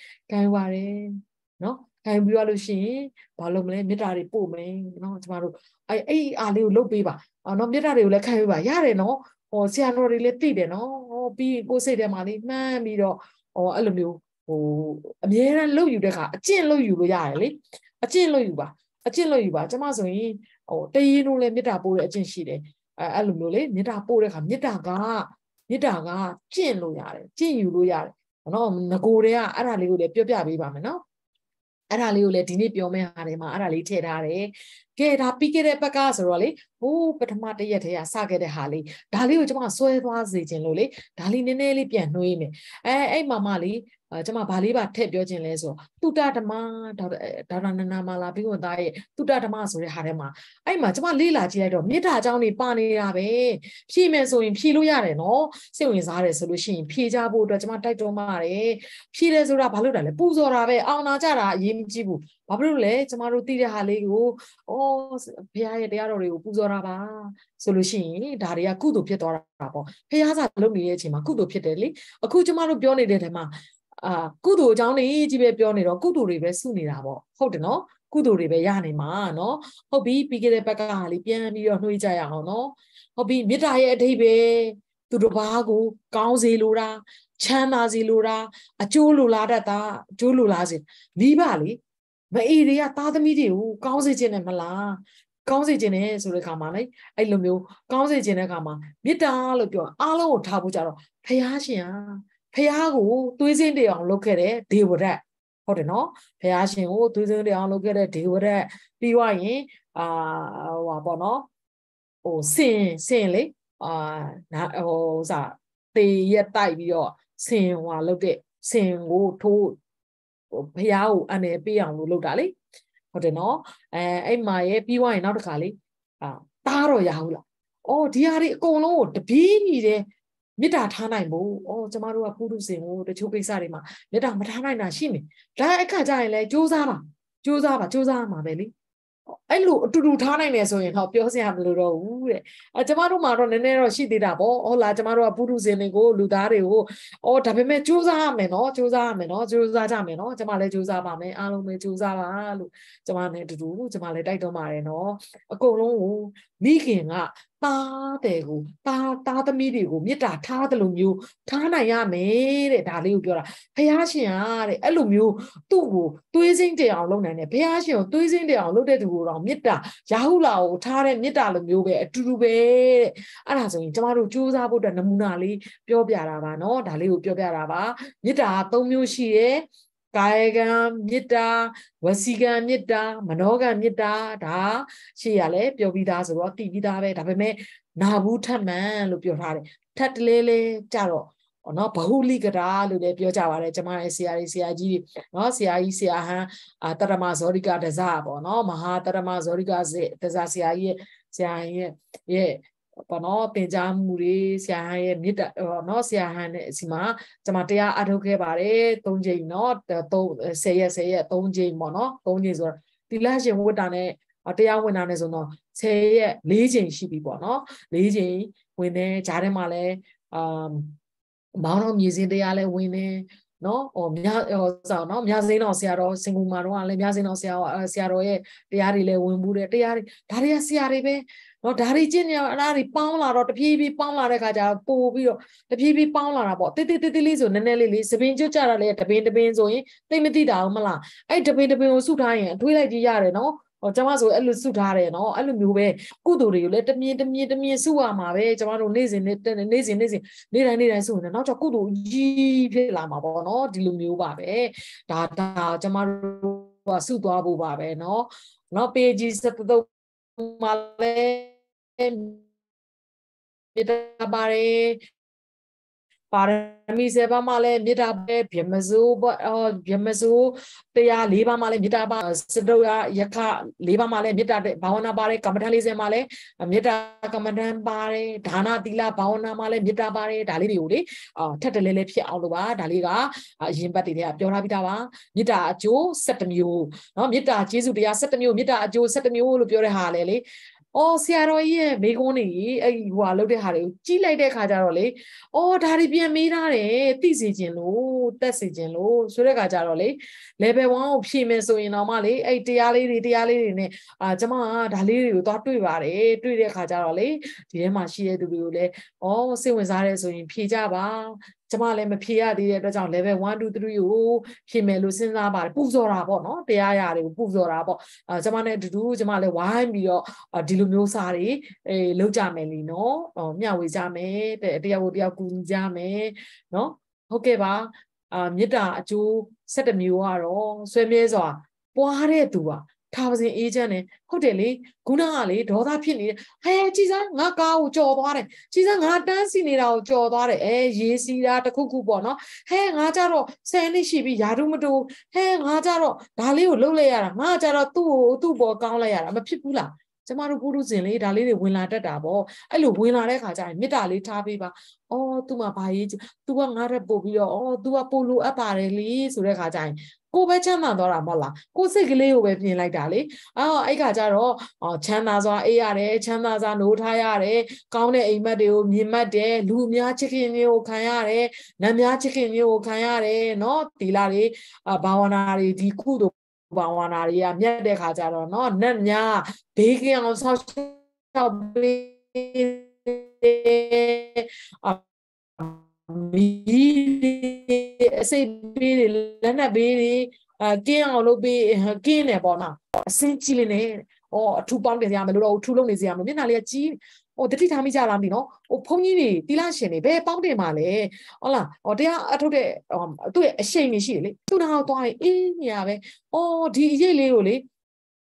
နော်ခံယူပြီးရလို့ရှိရင်ဘာလို့မလဲမေတ္တာတွေပို့မယ်နော်ကျမတို့အဲ့အားလေးကိုလုပ်ပေးပါနော်မေတ္တာတွေကိုလည်းခံယူပါရတယ်နော်ဆရာတော်တွေလည်းသိတယ်နော်ပြီးကိုယ်စိတ်ထဲမှာလေးမှန်းပြီးတော့အဲ့လိုမျိုးအမြဲတမ်းလှုပ်ယူတဲ့ခါအကျင့်လှုပ်ယူလို့ရတယ်လေအကျင့်လှုပ်ယူပါကျမဆိုရင်တရင်းတို့လည်းမေတ္တာပို့တဲ့အကျင့်ရှိတယ်အဲ့လိုမျိုးလေမေတ္တာပို့တဲ့ခါမေတ္တာကကျင့်လို့ရတယ်ကျင့်ယူလို့ရတယ်နော်ငကိုတွေကအဲ့ဒါလေးကိုလည်းပြောပြပေးပါမယ်နော်အဲ့ဒါလေးကိုလည်းဒီနေ့ပြောမယ့်ဟာတွေမှာအဲ့ဒါလေးထည့်ထားတယ်ကဲဒါပြီးခဲ့တဲ့ဘက်ကဆိုတော့လေပထမတစ်ရက်တည်းကစခဲ့တဲ့ဟာလေးဒါလေးကိုကျွန်မဆွဲသွားစေခြင်းလို့လေဒါလေးနည်းနည်းလေးပြန်နှွေးမယ်အဲ့မှာမှလေကျွန်မဗာလေးပါထည့်ပြောခြင်းလဲဆိုတုတ္တဓမ္မဒေါက်တာနန္ဒမာလာဘိက္ခုသားရဲ့တုတ္တဓမ္မဆိုတဲ့ဟာထဲမှာအဲ့မှာကျွန်မလေးလာကြည့်လိုက်တော့မေတ္တာအကြောင်းတွေပါနေတာပဲဖြည့်မယ်ဆိုရင်ဖြည့်လို့ရတယ်နော်စိတ်ဝင်စားတယ်ဆိုလို့ရှိရင်ဖြည့်ကြဖို့အတွက်ကျွန်မတိုက်တွန်းပါတယ်ဖြည့်တယ်ဆိုတာဘာလို့တာလဲပူဇော်တာပဲအောင်နာကြတာအရေးမကြီးဘူးဘာဖြစ်လို့လဲကျွန်မတို့သိတဲ့ဟာလေးကိုဘုရားရဲ့တရားတော်တွေကိုပူဇော်တာပါဆိုလို့ရှိရင်ဒါတွေကကုသိုလ်ဖြစ်သွားတာပေါ့ဘုရားစာလုပ်နေတဲ့အချိန်မှာကုသိုလ်ဖြစ်တယ်လေအခုကျွန်မတို့ပြောနေတဲ့ထဲမှာကုသိုလ်အကြောင်းတွေကြီးပဲပြောနေတော့ကုသိုလ်တွေပဲစုနေတာပေါ့ဟုတ်တယ်နော်ကုသိုလ်တွေပဲရနေမှာနော်ဟုတ်ပြီပြီးခဲ့တဲ့ဘက်ကဟာလေးပြန်ပြီးတော့နှွှေးကြရအောင်နော်ဟုတ်ပြီမေတ္တာရဲ့အဓိပ္ပာယ်သူတစ်ပါးကိုကောင်းစေလိုတာချမ်းသာစေလိုတာအကျိုးလိုလားတတ်တာအကျိုးလိုလားစေမိဘလေမအေးတွေကသားသမီးတွေကိုကောင်းစေခြင်းနဲ့မလားကောင်းစေခြင်းနဲ့ဆိုတဲ့ခါမှာလေအဲ့လိုမျိုးကောင်းစေခြင်းတဲ့ခါမှာမေတ္တာလို့ပြောအားလုံးကိုထားဖို့ကြတော့ဘုရားရှင်ဖះကိုသွေးစင်းတအောင်လုပ်ခဲ့တဲ့ဒေဝရတ်ဟုတ်တယ်နော်ဖះရှင်ကိုသွေးစင်းတအောင်လုပ်ခဲ့တဲ့ဒေဝရတ်ပြီးွားရင်ဟိုပါပေါ့နော်စင်လေတေးရက်တိုက်ပြီးတော့စင်ဟွာလုပ်တဲ့စင်ကိုထိုးဘုရားကိုအနေပေးအောင်လို့လုပ်တာလေဟုတ်တယ်နော်အဲ့မှာရဲ့ပြီးသွားရင်နောက်တစ်ခါလေတားတော့ရဟုတ်လားအော်ဒီဟာတွေအကုန်လုံးကိုတပီးမိတယ်မေတ္တာထားနိုင်ဖို့ကျမတို့ကပုထုဇဉ်ကိုတချို့ကိစ္စတွေမှာမေတ္တာမထားနိုင်တာရှိနေဒါအခါကျရင်လဲစူးစမ်းမှာပဲလေအဲ့လိုအတူတူထားနိုင်တယ်ဆိုရင်တော့ပြောစရာမလိုတော့ဘူးတဲ့ကျမတို့မှာတော့နည်းနည်းတော့ရှိသေးတာပေါ့ဟုတ်လားကျမတို့ကပုထုဇဉ်တွေကိုလူသားတွေကိုဒါပေမဲ့စူးစမ်းရမယ်နော်စူးစမ်းကြမယ်နော်ကျမလည်းစူးစမ်းပါမယ်အားလုံးပဲစူးစမ်းပါလို့ကျမနဲ့အတူတူကျမလည်းတိုက်တွန်းပါတယ်နော်အကုန်လုံးကိုမိခင်ကသားတဲ့ကိုသားသမီးတွေကိုမေတ္တာထားတယ်လို့မျိုးထားနိုင်ရမယ်တဲ့ဒါလေးကိုပြောတာဘုရားရှင်တဲ့အဲ့လိုမျိုးသူ့ကိုသွေးစိမ့်တင်အောင်လုပ်နိုင်တယ်ဘုရားရှင်ကိုသွေးစိမ့်တင်အောင်လုပ်တဲ့သူကိုတော့မေတ္တာရာဟုလာကိုထားတဲ့မေတ္တာလိုမျိုးပဲအတူတူပဲတဲ့အဲ့ဒါဆိုရင်ကျမတို့ကြိုးစားဖို့အတွက်နမူနာလေးပြောပြတာပါနော်ဒါလေးကိုပြောပြတာပါမေတ္တာ၃မျိုးရှိတယ်ကာယကံမေတ္တာဝစီကံမေတ္တာမနောကံမေတ္တာဒါရှေ့ရလဲပြောပြီးသားဆိုတော့တည်ပြီးသားပဲဒါပေမဲ့နာဘူးထမှန်လို့ပြောထားတယ်ထပ်တလဲကြတော့နော်ဘဟုလိကတာလို့လည်းပြောကြပါတယ်ကျမရဲ့ဆရာကြီးနော်ဆရာကြီးဆရာဟန်တရမဇောရိကဒဇပေါ့နော်မဟာတရမဇောရိကဒဇဆရာကြီးရဲ့ပေါ့နော်သင်ကြားမှုတွေဆရာဟန်ရဲ့မေတ္တာနော်ဆရာဟန်နဲ့အစီမှာကျွန်မတရားအထုတ်ခဲ့ပါတယ်၃ချိန်နော်10ရက်3ချိန်ပေါ့နော်3ချိန်ဆိုတော့သီလရှင်ဝတ္တာနဲ့တရားဝင်တာနဲ့ဆိုတော့10ရက်4ချိန်ရှိပြီပေါ့နော်4ချိန်ဝင်နေကြားထဲမှာလဲမောင်တော်မြေစင်းတရားလဲဝင်နေနော်ဆောင်နော်မြစိမ်းတော်ဆရာတော်စင်ကူမာတော့လည်းမြစိမ်းတော်ဆရာတော်ရဲ့တရားတွေလည်းဝင်ဘူးတဲ့တရားတွေဒါတွေကဆရာတွေပဲနော်ဒါတွေကျင့်နေအဲ့ဒါတွေပေါင်းလာတော့တဖြည်းဖြည်းပေါင်းလာတဲ့ခါကျတော့ပို့ပြီးတော့တဖြည်းဖြည်းပေါင်းလာတာပေါ့တိတိလေးဆိုနည်းနည်းလေးစပင်ကျွတ်ကြတာလေတပင်ဆိုရင်သိမသိတာဘူးမလားအဲ့တပင်ကိုစုထားရင်အထွေးလိုက်ကြည့်ရတယ်နော်ကျမဆိုအဲ့လိုစုထားတယ်နော်အဲ့လိုမျိုးပဲကုသိုလ်တွေကိုလည်းတမြင်စုရမှာပဲကျမတို့နေ့တိုင်းစုနေနောက်ကျကုသိုလ်ကြီးဖြစ်လာမှာပေါ့နော်ဒီလိုမျိုးပါပဲဒါကျမတို့ကစုသွားဖို့ပါပဲနော်ပေကြီး73မှာလည်းမေတ္တာပါတယ်ပါရမီ7ပါးမှာလည်းမေတ္တာပဲဗြဟ္မစိုးတရား4ပါးမှာလည်းမေတ္တာပါစတုယခ4ပါးမှာလည်းမေတ္တာဘာဝနာပါတယ်ကမ္မဋ္ဌာန်း40မှာလည်းမေတ္တာကမ္မဋ္ဌာန်းပါတယ်ဒါနသီလဘာဝနာမှာလည်းမေတ္တာပါတယ်ဒါလေးတွေကိုလေထပ်တလဲဖြစ်အောင်လို့ပါဒါလေးကအရင်ဘတ်တွေကပြောထားပြီးသားပါမေတ္တာအကျိုး17မျိုးနော်မေတ္တာကျေးဇူးတရား17မျိုးမေတ္တာအကျိုး17မျိုးလို့ပြောတဲ့ဟာလေဆရာတော်ကြီးရဲ့မိကုန်းနေအဲ့ဟိုလုပ်တဲ့ဟာတွေကိုကြီးလိုက်တဲ့ခါကျတော့လေဒါတွေပြန်မေးထားတယ်သိစေခြင်းလို့တက်စေခြင်းလို့ဆိုတဲ့ခါကျတော့လေ level 1ကိုဖြည့်မယ်ဆိုရင်တော့မှလေအဲ့တရားလေးတွေနဲ့ကျမကဒါလေးတွေကိုသွားတွေ့ပါတယ်တွေ့တဲ့ခါကျတော့လေဒီထဲမှာရှိတဲ့သူတွေကိုလည်းစိတ်ဝင်စားတယ်ဆိုရင်ဖြည့်ကြပါကျမလည်းမဖြေရသေးတဲ့အတွက်ကြောင့် level 1 2 3ကိုဖြေမယ်လို့စဉ်းစားပါတယ်ပူဇော်တာပေါ့နော်တရားရာတွေကိုပူဇော်တာပေါ့ကျမနဲ့အတူတူကျမလည်းဝိုင်းပြီးတော့ဒီလိုမျိုးစာတွေလုပ်ကြမယ်လीနော်မျှဝေကြမယ်တရားကိုတရားကူညီကြမယ်နော်ဟုတ်ကဲ့ပါမေတ္တာအကျိုး17မျိုးကတော့ဆွေမြဲစွာပွားတဲ့သူပါထားပါစဉ်အေးချမ်းတယ်ဟုတ်တယ်လေခုနကလေဒေါသဖြစ်နေတယ်ကြည်စမ်းငါကားကိုကြော်သွားတယ်ကြည်စမ်းငါတန်းစီနေတာကိုကြော်သွားတယ်ရေးစီတာတခုပေါ့နော်ငါကြတော့10နှစ်ရှိပြီယာတုမတူငါကြတော့ဒါလေးကိုလှုပ်လိုက်ရတာငါကြတော့သူ့ပေါ်ကောင်းလိုက်ရတာမဖြစ်ဘူးလားကျမတို့ပုရုဇဉ်လေးဒါလေးတွေဝင်လာတတ်တာပေါ့အဲ့လိုဝင်လာတဲ့ခါကျရင်မေတ္တာလေးထားပေးပါသူမှဘာရေးသူကငါရက်ပို့ပြီးတော့သူကပို့လို့အပ်ပါတယ်လေဆိုတဲ့ခါကျရင်ကိုပဲချမ်းသာသွားတာမဟုတ်လားကိုစိတ်ကလေးကိုပဲပြင်လိုက်တာလေအဲ့ခါကျတော့ချမ်းသာစွာအေးရတယ်ချမ်းသာစွာနိုးထားရတယ်ကောင်းတဲ့အိမ်မက်တွေကိုမြင်မှတ်တယ်လူများချစ်ခင်မျိုးကိုခံရတယ်နတ်များချစ်ခင်မျိုးကိုခံရတယ်နော်သီလတွေဘာဝနာတွေဒီကုသိုလ်ဘာဝနာတွေကမြတ်တဲ့ခါကျတော့เนาะနတ်များဘေးကင်းအောင်ဆောက်ရှောက်ပေးမီးအစိတ်ပေးတွေလက်နက်ပေးတွေကင်းအောင်လုပ်ပေးကင်းတယ်ပေါ့နော်အစင်းကြည့်နေတယ်အထူပေါင်းတင်စရာမလိုတော့ဘူးထူလုံးနေစရာမလိုမျက်နှာလေးကကြီးတတိထားမိကြလားမသိနော်ဘုန်းကြီးတွေတိလရှင်တွေဘယ်ပေါင်းတင်ပါလဲဟုတ်လားတရားအထုတ်တဲ့သူ့ရဲ့အရှိန်ကြီးရှိတယ်လေသူ့နာတော့သွားရင်အေးနေရပဲဒီအရေးလေးကိုလေ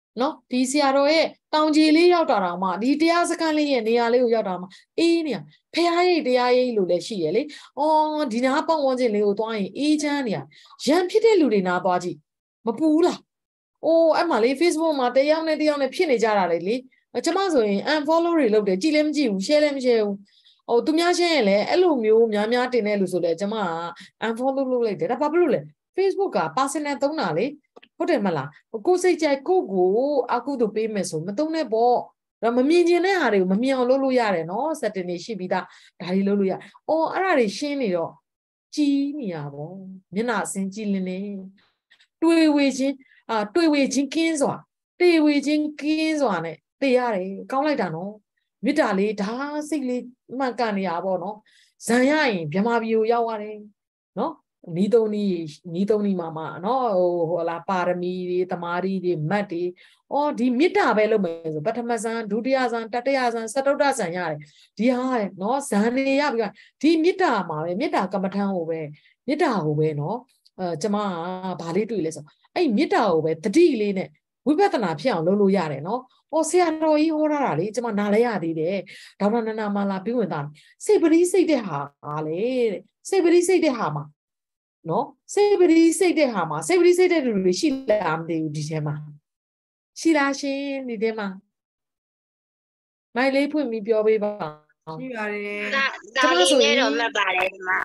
နော်ဒီဆရာတော်ရဲ့တောင်ကြီးလေးရောက်တာတော့မှဒီတရားစခန်းလေးရဲ့နေရာလေးကိုရောက်တာမှအေးနေရဖះရိပ်တရားရိပ်လို့လည်းရှိရလေ။အော်ဒီနာပတ်ဝန်းကျင်လေးကိုသွားရင်အေးချမ်းနေရရံဖြစ်တဲ့လူတွေနာသွားကြည့်မပူဘူးလား။အိုးအဲ့မှာလေ Facebook မှာတယောက်နဲ့ဖြစ်နေကြတာလေကျမဆိုရင် unfollow တွေလုပ်တယ်ကြည့်လည်းမကြည့်ဘူး share လည်းမ share ဘူး။ဟိုသူများရှင်းရင်လည်းအဲ့လိုမျိုးများတင်တဲ့လူဆိုလည်းကျမက unfollow လုပ်လိုက်တယ်ဒါဘာဖြစ်လို့လဲ Facebook က personal သုံးတာလေဟုတ်တယ်မလားကိုစိတ်ကြိုက်ကိုအခုတို့ပေးမယ်ဆိုမသုံးနဲ့ပေါ့ဒါမမြင်ကျင်တဲ့ဟာတွေကိုမမြင်အောင်လုပ်လို့ရတယ်နော် setting တွေရှိပြီးသားဒါတွေလုပ်လို့ရအော်အဲ့ဒါတွေရှင်းနေတော့ကြီးနေရပါဘောမျက်နှာအစင်းကြည့်လင်းနေတွေ့ဝေချင်းကင်းစွာနဲ့သိရတယ်ကောင်းလိုက်တာနော်မေတ္တာလေးဒါစိတ်လေးမှန်ကန်နေရပါဘောနော်ဇံရရင်ဗြဟ္မာပြည်ကိုရောက်ရတယ်နော်နီးသုံးနီးမှာနော်ဟိုလာပါရမီတွေတမာရီတွေမတ်တွေအော်ဒီမေတ္တာပဲလုပ်မယ်ဆိုပထမဇန်ဒုတိယဇန်တတိယဇန်စတုတ္ထဇန်ရတယ်ဒီဟာနော်ဇန်တွေရပြီးဒီမေတ္တာမှာပဲမေတ္တာကမ္မထံကိုပဲမေတ္တာကိုပဲနော်ကျမကဘာလေးတွေ့လဲဆိုအဲ့မေတ္တာကိုပဲတတိလေးနဲ့ဝိပဿနာဖြစ်အောင်လုပ်လို့ရတယ်နော်အော်ဆရာတော်ကြီးဟောတာလေကျမနားလဲရသေးတယ်ဒေါက်တာနန္ဒမာလာပြီးဝင်သားစိတ်ပရိစိတ်တဲ့ဟာလေတဲ့စိတ်ပရိစိတ်တဲ့ဟာမှာနော်စိတ်ပရိစိတ်တဲ့ဟာမှာစိတ်ပရိစိတ်တဲ့လူတွေရှိလားမသိဘူးဒီထဲမှာရှိလားရှင်ဒီထဲမှာမိုင်လေးဖွင့်ပြီးပြောပေးပါရှိပါတယ်ဒါလေးနဲ့တော့မှတ်ပါတယ်ဒီမှာ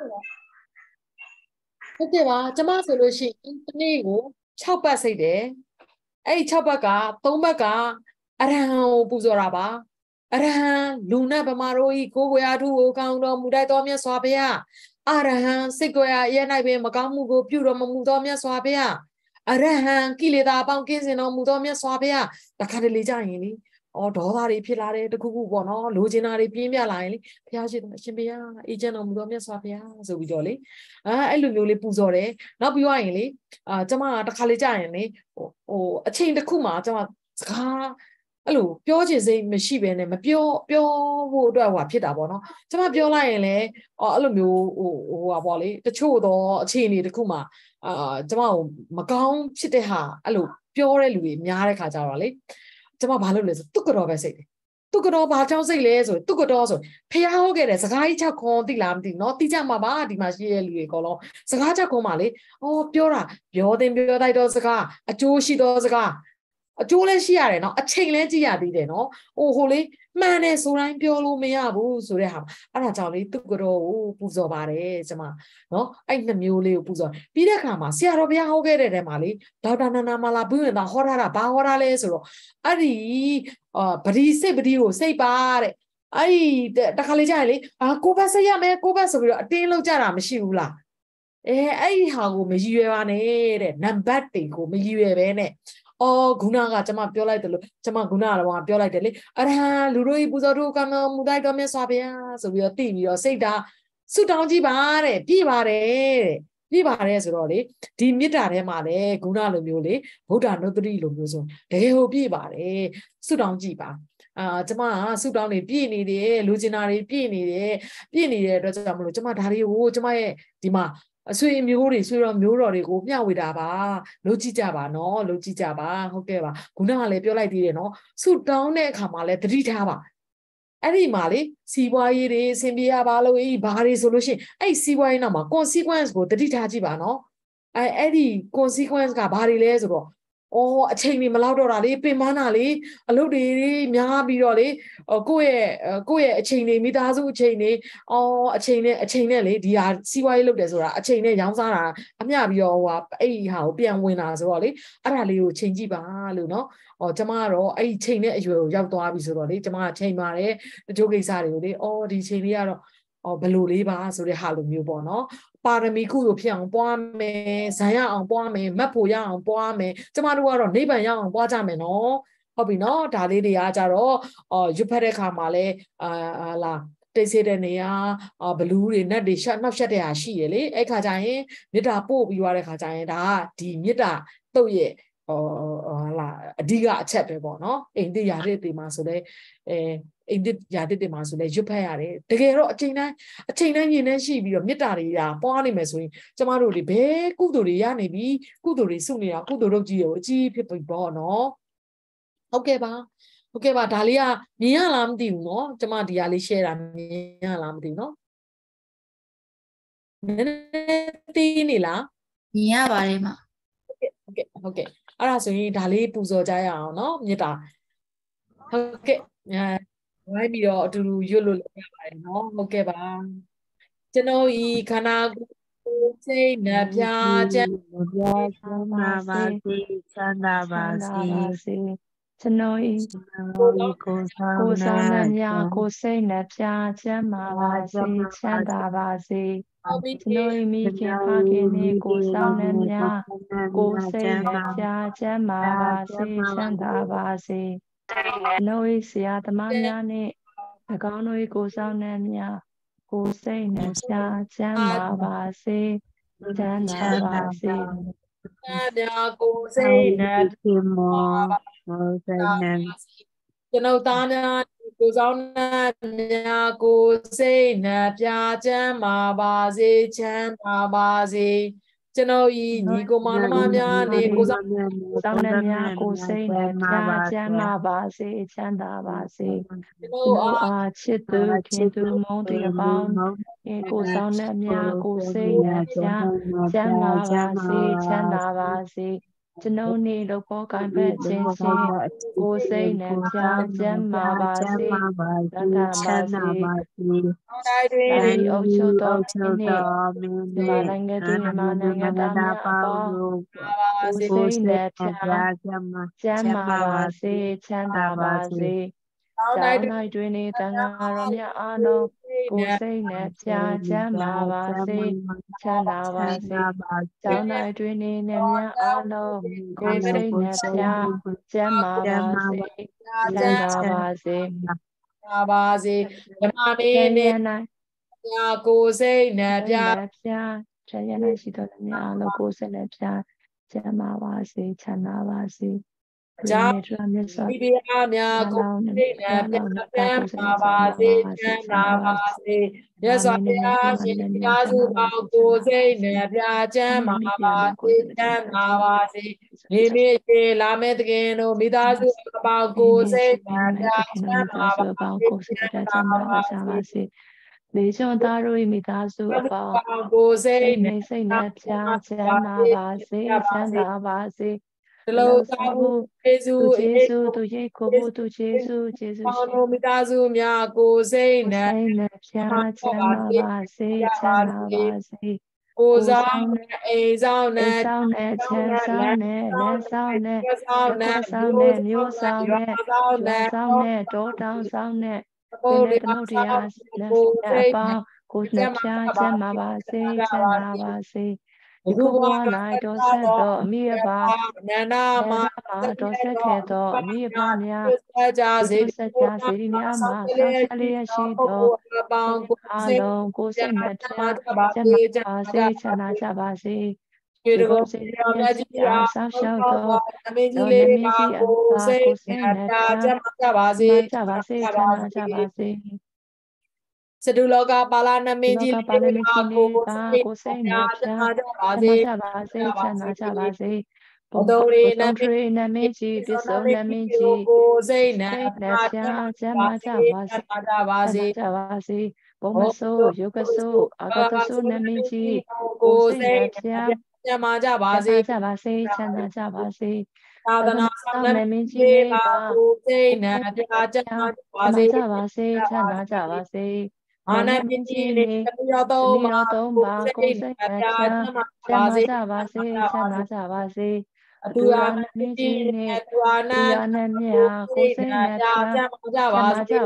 ဟုတ်ကဲ့ပါကျမဆိုလို့ရှိရင်ဒီနေ့ကို6ပတ်စိတ်တယ်အဲ့6ပတ်က3ပတ်ကအရဟံကိုပူဇော်တာပါအရဟံလူနဲ့ဗမာတို့ဤကိုယ်ွယ်အထုကိုကောင်းတော်မူတတ်တော်မြတ်စွာဘုရားအရဟံစိတ်ကိုယ်ရရဲ့၌ပင်မကောင်းမှုကိုပြုတော်မမူတော်မြတ်စွာဘုရားအရဟံကိလေသာအပေါင်းကင်းစင်တော်မူတော်မြတ်စွာဘုရားတခါတလေကြရင်လေအော်ဒေါသတွေဖြစ်လာတယ်တခုခုပေါ့နော်လိုချင်တာတွေပြင်းပြလာရင်လေဘုရားရှိတော်အရှင်ဘုရားအေဂျင့်တော်မူတော်မြတ်စွာဘုရားဆိုပြီးတော့လေအဲ့လိုမျိုးလေးပူဇော်တယ်နောက်ပြီးရင်လေကျမတခါလေကြရင်လေဟိုအချိန်တစ်ခုမှာကျမစကားအဲ့လိုပြောချင်စိတ်မရှိဘဲနဲ့မပြောဖို့အတွက်ဟိုဖြစ်တာပေါ့နော်ကျမပြောလိုက်ရင်လည်းအဲ့လိုမျိုးဟိုပါပေါ့လေတချို့တော့အခြေအနေတစ်ခုမှာကျမကိုမကောင်းဖြစ်တဲ့ဟာအဲ့လိုပြောတဲ့လူတွေများတဲ့ခါကြတော့လေကျမဘာလုပ်လဲဆိုသူကတော်ပဲစိတ်တယ်သူကတော်ဘာကြောင့်စိတ်လဲဆိုသူကတော်ဆိုဖះဟောခဲ့တယ်စကားကြီး6ခွန်သိလားမသိနော်သိကြမှာပါဒီမှာရှိတဲ့လူတွေအကုန်လုံးစကား6ခွန်မှာလေပြောတာပြောတင်ပြောတိုက်တော့စကားအကျိုးရှိတော့စကားအကျိုးလည်းရှိရတယ်နော်အချိန်လည်းကြည့်ရသေးတယ်နော်ဟိုလေမှန်တယ်ဆိုတိုင်းပြောလို့မရဘူးဆိုတဲ့ဟာအဲ့ဒါကြောင့်လေသူကတော်ကိုပူဇော်ပါတယ်ကျမနော်အဲ့2မျိုးလေးကိုပူဇော်ပြီးတဲ့အခါမှာဆရာတော်ဘုရားဟောခဲ့တဲ့ထဲမှာလေဒေါက်တာနန္ဒမာလာဘုရင်သာဟောထားတာဘာဟောထားလဲဆိုတော့အဲ့ဒီပတိစိတ်ပတိကိုစိတ်ပါတဲ့အဲ့ဒီတခါလေကြာရင်လေကိုဘက်စိတ်ရမယ်ကိုဘက်ဆိုပြီးတော့အတင်းလောက်ကြတာမရှိဘူးလားအဲ့ဒီဟာကိုမရည်ရွယ်ပါနဲ့တဲ့နံပါတ်တွေကိုမရည်ရွယ်ပဲနဲ့ခုနကကျမပြောလိုက်တယ်လို့ကျမခုနကတော့ပြောလိုက်တယ်လေအရဟံလူတို့ဤပူဇော်တို့ကံတော်မူတိုက်တော်မြတ်စွာဘုရားဆိုပြီးတော့သိပြီးတော့စိတ်ဓာတ်ဆုတောင်းကြည့်ပါတဲ့ပြည့်ပါတယ်ဆိုတော့လေဒီမေတ္တာထဲမှာလေခုနလိုမျိုးလေဗုဒ္ဓနုတ္တိလိုမျိုးဆိုတကယ်ဟိုပြည့်ပါတယ်ဆုတောင်းကြည့်ပါကျမကဆုတောင်းနေပြည့်နေတယ်လူကျင်နာတွေပြည့်နေတဲ့အတွက်ကြောင့်မလို့ကျမဒါတွေကိုကျမရဲ့ဒီမှာအဆွေမျိုးတွေဆွေတော်မျိုးတော်တွေကိုမျှဝေတာပါလုပ်ကြည့်ကြပါနော်လုပ်ကြည့်ကြပါဟုတ်ကဲ့ပါခုနကလည်းပြောလိုက်သေးတယ်နော်ဆုတောင်းတဲ့အခါမှာလည်းသတိထားပါအဲ့ဒီမှာလေစီးပွားရေးတွေအဆင်ပြေရပါလို့ဘာတွေဆိုလို့ရှိရင်အဲ့စီးပွားရေးနောက်မှာ consequence ကိုသတိထားကြည့်ပါနော်အဲ့ဒီ consequence ကဘာတွေလဲဆိုတော့အချိန်တွေမလောက်တော့တာလေပင်ပန်းတာလေအလုပ်တွေများပြီးတော့လေကိုယ့်ရဲ့အချိန်တွေမိသားစုအချိန်တွေအချိန်နဲ့လေဒီဟာစီးပွားရေးလုပ်တယ်ဆိုတာအချိန်နဲ့ရောင်းစားတာအမျှပြီးတော့အဲ့ဒီဟာကိုပြန်ဝင်တာဆိုတော့လေအဲ့ဒါလေးကိုချိန်ကြည့်ပါလို့နော်ကျမကတော့အဲ့ဒီချိန်နဲ့အရွယ်ကိုရောက်သွားပြီဆိုတော့လေကျမကချိန်ပါတယ်တချို့ကိစ္စတွေကိုလေဒီချိန်လေးကတော့ဘယ်လိုလေးပါဆိုတဲ့ဟာလိုမျိုးပေါ့နော်ပါရမီကုသိုလ်ဖြစ်အောင်ပွားမယ်ဇံရအောင်ပွားမယ်မတ်ဖို့ရအောင်ပွားမယ်ကျမတို့ကတော့နိဗ္ဗာန်ရအောင်ပွားကြမယ်နော်ဟုတ်ပြီနော်ဒါလေးတွေကကြတော့ရွတ်ဖက်တဲ့ခါမှာလဲလာတိတ်ဆေးတဲ့နေရာဘလူးတွေနတ်တွေရှက်နှောက်ရှက်တဲ့ဟာရှိရလေအဲ့ခါကျရင်မေတ္တာပို့ပြီးသွားတဲ့ခါကျရင်ဒါကဒီမေတ္တာတုတ်ရဲ့လာအဓိကအချက်ပဲပေါ့နော်အိမ်တိရာတဲ့တေမှာဆိုလဲအိမ်တိရာတဲ့တေမှာဆိုလဲရွတ်ဖက်ရတယ်တကယ်တော့အချိန်တိုင်းရင်နဲ့ရှိပြီးတော့မေတ္တာတွေပွားနေမယ်ဆိုရင်ကျမတို့လေဘယ်ကုသိုလ်တွေရနေပြီကုသိုလ်တွေစုနေတာကုသိုလ်လုပ်ကြည့်ရောအကြီးဖြစ်ပြီပေါ့နော်ဟုတ်ကဲ့ပါဟုတ်ကဲ့ပါဒါလေးကမြင်ရလားမသိဘူးเนาะကျမဒီဟာလေး share တာမြင်ရလားမသိဘူးเนาะနည်းနည်းသိနေလားမြင်ရပါတယ်မဟုတ်ကဲ့အဲ့ဒါဆိုရင်ဒါလေးပူဇော်ကြရအောင်เนาะမေတ္တာဟုတ်ကဲ့ဝိုင်းပြီးတော့အတူတူရွတ်လို့ရပါတယ်เนาะဟုတ်ကဲ့ပါကျွန်တော်ဤခန္ဓာကိုယ်စိတ်နှပြချမ်းသာပါစေချမ်းသာပါစေကျွန်တော်ဤကိုယ်ဆောင်နှမြကိုယ်စိတ်နှပြချမ်းသာပါစေချမ်းသာပါစေကျွန်တော်ဤမိခင်ဖခင်နှင့်ကိုယ်ဆောင်နှမြကိုယ်စိတ်နှပြချမ်းသာပါစေချမ်းသာပါစေကျွန်တော်ဤဆရာသမားများနှင့်၎င်းတို့၏ကိုယ်ဆောင်နှမြကိုယ်စိတ်နှပြချမ်းသာပါစေချမ်းသာပါစေမြာကိုယ်စိတ်နှပြမောစိတ်နှကျွန်ုပ်သားများကိုယ်ဆောင်နှမြာကိုယ်စိတ်နှပြချမ်းသာပါစေချမ်းသာပါစေကျွန်ုပ်ဤညီကိုမောင်နှမများနှင့်ကိုယ်ဆောင်နှမြကိုယ်စိတ်နှပြချမ်းသာပါစေချမ်းသာပါစေကျွန်ုပ်အားချစ်သူခင်သူမုန်းသူအပေါင်းကိုယ်ဆောင်နှမြကိုယ်စိတ်နှပြချမ်းသာပါစေချမ်းသာပါစေကျွန်ုပ်နေ့လောက်ပေါ်ကံဖက်ခြင်းချင်းကိုယ်စိတ်နှပြချမ်းသာပါစေတတ်တာပါစေတိုင်းတွင်အုပ်ချုပ်တော်မင်းနှင့်ဒီမှာနိုင်ငံသူမြန်မာနိုင်ငံသားများအပေါင်းကိုယ်စိတ်နှပြချမ်းသာပါစေချမ်းသာပါစေကျောင်း၌တွင်နေတန်ဃာတော်များအားလုံးကိုယ်စိတ်နှပြချမ်းသာပါစေချမ်းသာပါစေကျောင်း၌တွင်နေနှင့်များအားလုံးကိုယ်စိတ်နှပြချမ်းသာပါစေချမ်းသာပါစေပါစေဓမ္မမင်းနှင့်ကိုယ်စိတ်နှပြချမ်းရ၌ရှိတော်လည်းများအားလုံးကိုယ်စိတ်နှပြချမ်းသာပါစေချမ်းသာပါစေကြောင့်ဒီပြားများကိုစိတ်နှပြချမ်းသာပါစေချမ်းသာပါစေရသော်ဘုရားရှင်သာစုပေါင်းကိုစိတ်နှပြချမ်းသာပါစေချမ်းသာပါစေမိမိရှိလာမဲ့တခင်တို့မိသားစုအပေါင်းကိုစိတ်နှပြချမ်းသာပါစေချမ်းသာပါစေလေချွန်သားတို့၏မိသားစုအပေါင်းကိုစိတ်နှစိတ်နှပြချမ်းသာပါစေချမ်းသာပါစေတလုံးသောယေရှုသူရိတ်ကိုဖို့သူယေရှုရှင်မိသားစုများကိုစိတ်နှပြချမ်းသာပါစေချမ်းသာပါစေကိုဆောင်အိမ်ဆောင်နဲ့ချမ်းဆောင်နဲ့လက်ဆောင်နဲ့မျိုးဆောင်နဲ့ဆောင်နဲ့တောတောင်ဆောင်နဲ့ဒီကနေ့တရားလက်အပေါင်းကိုယ်နှပြချမ်းသာပါစေချမ်းသာပါစေဒီခုဘဝ၌တော်ဆက်တော်အမိအပါနန္ဒမှာတော်ဆက်ခဲ့တော်အမိအပါများကြစေဆက်ကြစေဒီများမှာဆောင်းဆက်လျက်ရှိတော်အပေါင်းကိုအားလုံးကိုယ်စိတ်နှပြချမ်းသာပါစေချမ်းသာကြပါစေဒီလိုစေတော်မြတ်ကြီးအားဆောင်းလျှောက်တော်အမင်းကြီးလေးပါကိုစိတ်နှပြချမ်းသာကြပါစေချမ်းသာကြပါစေစတုလောကပါဠနမင်းကြီးလေးပါကိုစိတ်နှပြချမ်းသာကြပါစေချမ်းသာကြပါစေဘုံတော်ရေနမင်းကြီးပစ္စုံနမင်းကြီးကိုစိတ်နှပြချမ်းသာကြပါစေဘုံမဆိုးယုကဆိုးအဂတဆိုးနမင်းကြီးကိုစိတ်နှပြချမ်းသာကြပါစေချမ်းသာကြပါစေသာသနာဆောင်နမင်းကြီးလေးပါကိုစိတ်နှပြချမ်းသာကြပါစေချမ်းသာကြပါစေအာနမင်းကြီးလေးတရားတော်မှာကိုစိတ်နှပြချမ်းသာကြပါစေချမ်းသာကြပါစေအတူအမင်းကြီးနဲ့အတူအနမြကိုစိတ်နှပြချမ်းသာကြပါစေ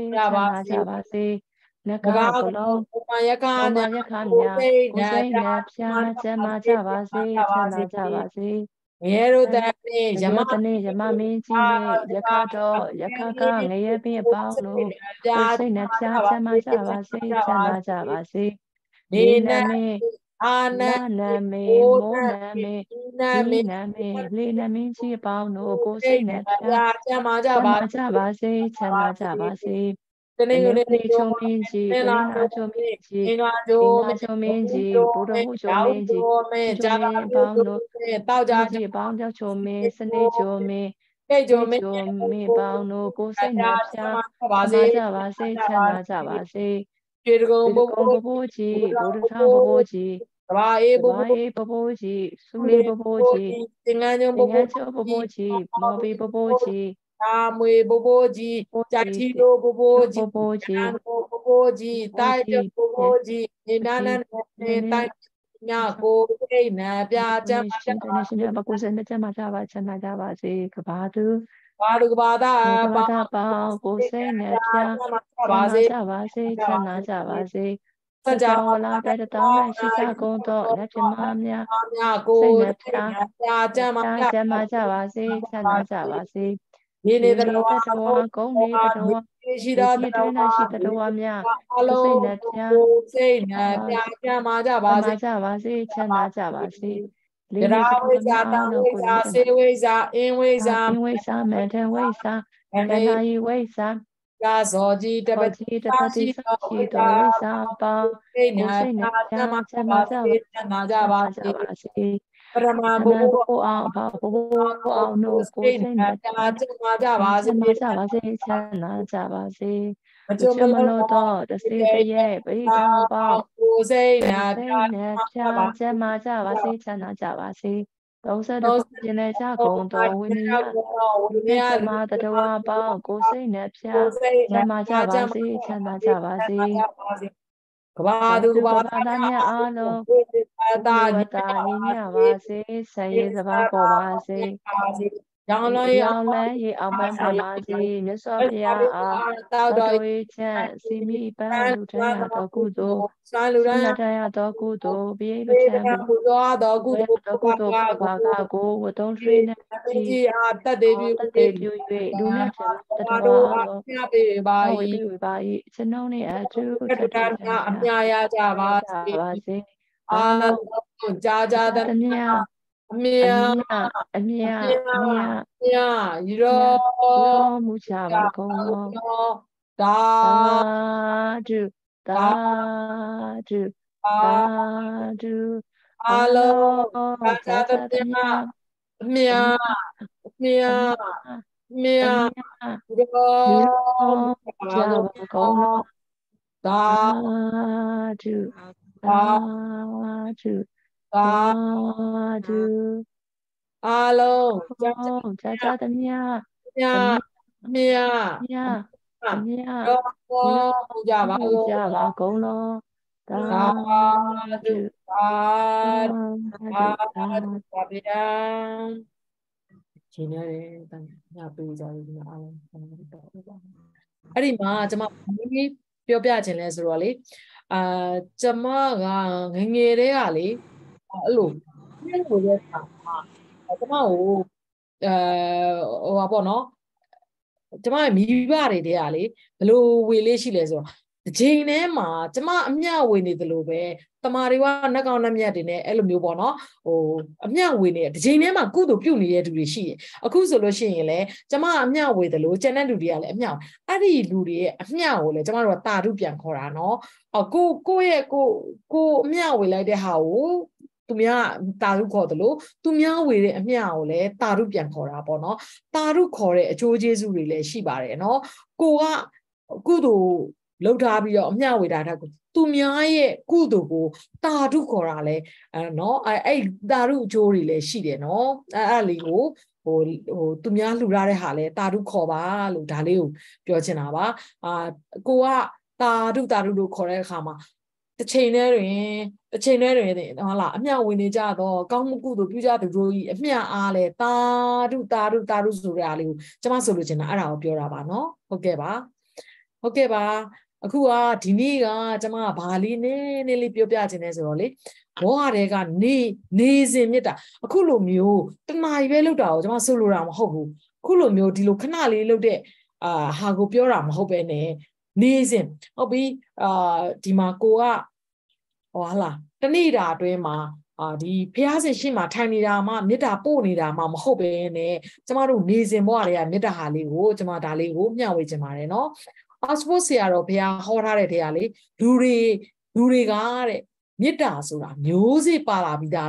နဂါကလုံးမယခာမြကိုစိတ်နှပြချမ်းသာကြပါစေချမ်းသာကြပါစေငရဲတို့တနေ့ယမမင်းကြီးနဲ့ယခတော်ယခကငရဲပင်အပေါင်းလို့ကိုစိတ်နှပြချမ်းသာကြပါစေချမ်းသာကြပါစေနေနမေအာနမေမိုးနမေလေးနမင်းကြီးအပေါင်းတို့ကိုစိတ်နှပြချမ်းသာကြပါစေချမ်းသာကြပါစေတနေ့ကိုနေ့ချုံမင်းကြီးတနာချုံမင်းကြီးအင်္ဂါချုံမင်းကြီးဘုဒ္ဓမှုချုံမင်းကြီးဇာတာပေါင်းတို့တောက်ကြကြီးပေါင်းကြောက်ချုံမင်းစနေချုံမင်း Cái chỗ mình mi bao nô cô say nè pia ma cha ba se chan na cha ba se Chuyện con Từ bố con bố bố chị bố được thang bố bố chị ba e bố ba e bố bố chị su bố lê bố bố chị tiếng Anh bố tiếng bố Anh cho bố bố chị mò bì bố bố chị ta mười bố bố gì bố cha chị chi đô bố bố gì bố bố chị anh bố bố gì bố tai cho chị bố bố gì nên chị nên tai nên nhà cô đây nè bia cha mà cha nên nên bà cô sẽ nên chăm cha bà chân là cha bà gì các bà thứ ba được ba nghe ta các bà ta bảo cô sẽ nè pia ba cha bà gì chân là cha bà gì sa cho cha cho vào đại tao lại xí xa công to lại cho mam nha nhà sẽ cô nè pia cha mà cha cha mà cha bà gì chân là cha bà gì Ni ni Yuli tatawa kongni tatawa Yuki trina shi tatawa mya Kusai natya say na pya ma ja ba se Tamaja vasi chana javasi ra Lini we tatawa za mya ta alo we za kulintana se we za in we za In way sa menten way sa and they Kenayi way sa ga so ji te pa Hoji ta tapati si sa no we shi za do way sa pa say na Kusai pya ma natya ja ba chama se na ja ba se javasi Parama bo Tana bobo ao pa bobo ao no say kusai na pya natya ma ja ba se Chama javasi chana javasi Cho mà lâu Uchamanoto the state ye Pita bao cô say na Say nè cha cha ma cha va si cha na cha va si đâu sẽ được công chuyện này cha công to win ya nè cha ma ta đâu à bao cô say nè cha cha ma cha va si cha na cha va si Ba ba du tu ba ka da ba da nya a lo ta ulu wa ta ni nya va si say sa ba po va si Yang lo Yao le yi ao ban pa ma si Nhớ so pia a lo do yi chen si mi ban lu chan ya to ku do si na chan ya to ku do bi lu chan bu Với đó cụ tổ phụ bà gà cô của tông suy nè chị tất tề biểu vệ đu nè chả tất hoa lo nó với biểu bà ý chân nâu nè à chứ chả tề chả chả nè chả bà sẽ đó lo chả chả tân nha anh nha nha nha lo mu chả bà câu lo ta chữ ta chữ ta chữ alo chả chả tân nha anh nha anh Mia, nha anh mia, nha go, lo chào bà cậu lo ta, ta chữ ta ta, chữ ta, ta chữ alo, cha, cha cha tân nha tân mia, nha mia, nha tân nha lo go, ja ba mu go, chào bà cậu lo ta ta, du, chữ ta, ta chữ ta, ta ta, bia. Chị nhớ đấy, nhà tù rồi nhà ăn,အဲ့ဒီမှာကျွန်မပြောပြခြင်းလဲဆိုတော့လေကျွန်မကငငယ်တည်းကလေအဲ့လိုအဲ့လိုလဲပါကျွန်မကိုဟိုပါပေါ့နော်ကျွန်မရဲ့မိဘတွေတည်းကလေဘယ်လိုဝေလေးရှိလဲဆိုတော့တစ်ချိန်တည်းမှာကျွန်မအမျှဝေနေသလိုပဲတမာတွေကနှက်ကောင်နှက်မြတ်တွေနဲ့အဲ့လိုမျိုးပေါ့နော်ဟိုအမျှဝေနေတစ်ချိန်တည်းမှာကုသိုလ်ပြုနေတဲ့သူတွေရှိတယ်အခုဆိုလို့ရှိရင်လေကျွန်မအမျှဝေသလိုကျန်တဲ့လူတွေကလည်းအမျှအဲ့ဒီလူတွေရဲ့အမျှကိုလေကျွန်မတို့ကတာတုပြန်ခေါ်တာနော်ကိုရဲ့ကိုအမျှဝေလိုက်တဲ့ဟာကိုသူများတာရုခေါ်တယ်လို့သူများဝေတဲ့အမျှကိုလည်းတာရုပြန်ခေါ်တာပေါ့နော်တာရုခေါ်တဲ့အကျိုးကျေးဇူးတွေလည်းရှိပါတယ်နော်ကိုကကုသိုလ်လောက်ထားပြီးတော့အမျှဝေတာတဲ့သူများရဲ့ကုသိုလ်ကိုတာရုခေါ်တာလဲနော်အဲ့တာရုအကျိုးတွေလည်းရှိတယ်နော်အဲ့လေးကိုဟိုသူများလှူရတဲ့ဟာလဲတာရုခေါ်ပါလို့ဒါလေးကိုပြောချင်တာပါကိုကတာရုလို့ခေါ်တဲ့အခါမှာတစ်ချိန်တည်းတွင်ဟုတ်လားအမျှဝင်နေကြတော့ကောင်းမှုကုသိုလ်ပြုကြသူတို့ကြီးအမျှအားလဲတာရုဆိုတဲ့အားလေးကိုကျွန်မဆိုလို့ချင်တာအဲ့ဒါကိုပြောတာပါနော်ဟုတ်ကဲ့ပါအခုကဒီနေ့ကကျွန်မကဘာလေးနည်းနည်းလေးပြောပြချင်တယ်ဆိုတော့လေဘောဟာတွေကနေစဉ်မြစ်တာအခုလိုမျိုးတနာရီပဲလောက်တာကိုကျွန်မဆိုလိုတာမဟုတ်ဘူးအခုလိုမျိုးဒီလိုခဏလေးလောက်တဲ့ဟာကိုပြောတာမဟုတ်ပဲနဲ့နေစဉ်ဟုတ်ပြီဒီမှာကိုကဟောလားတနေ့တာအတွင်းမှာဒီဖျားစင်ရှိမှထိုင်နေတာမှမေတ္တာပို့နေတာမှမဟုတ်ပဲနဲ့ကျမတို့နေစဉ်ဘဝတွေကမေတ္တာဟာလေးကိုကျမဒါလေးကိုမျှဝေချင်ပါတယ်နော်suppose ဆရာတော်ဘုရားဟောထားတဲ့တရားလေလူတွေကတဲ့မေတ္တာဆိုတာမျိုးစေ့ပါလာပြီးသားလို့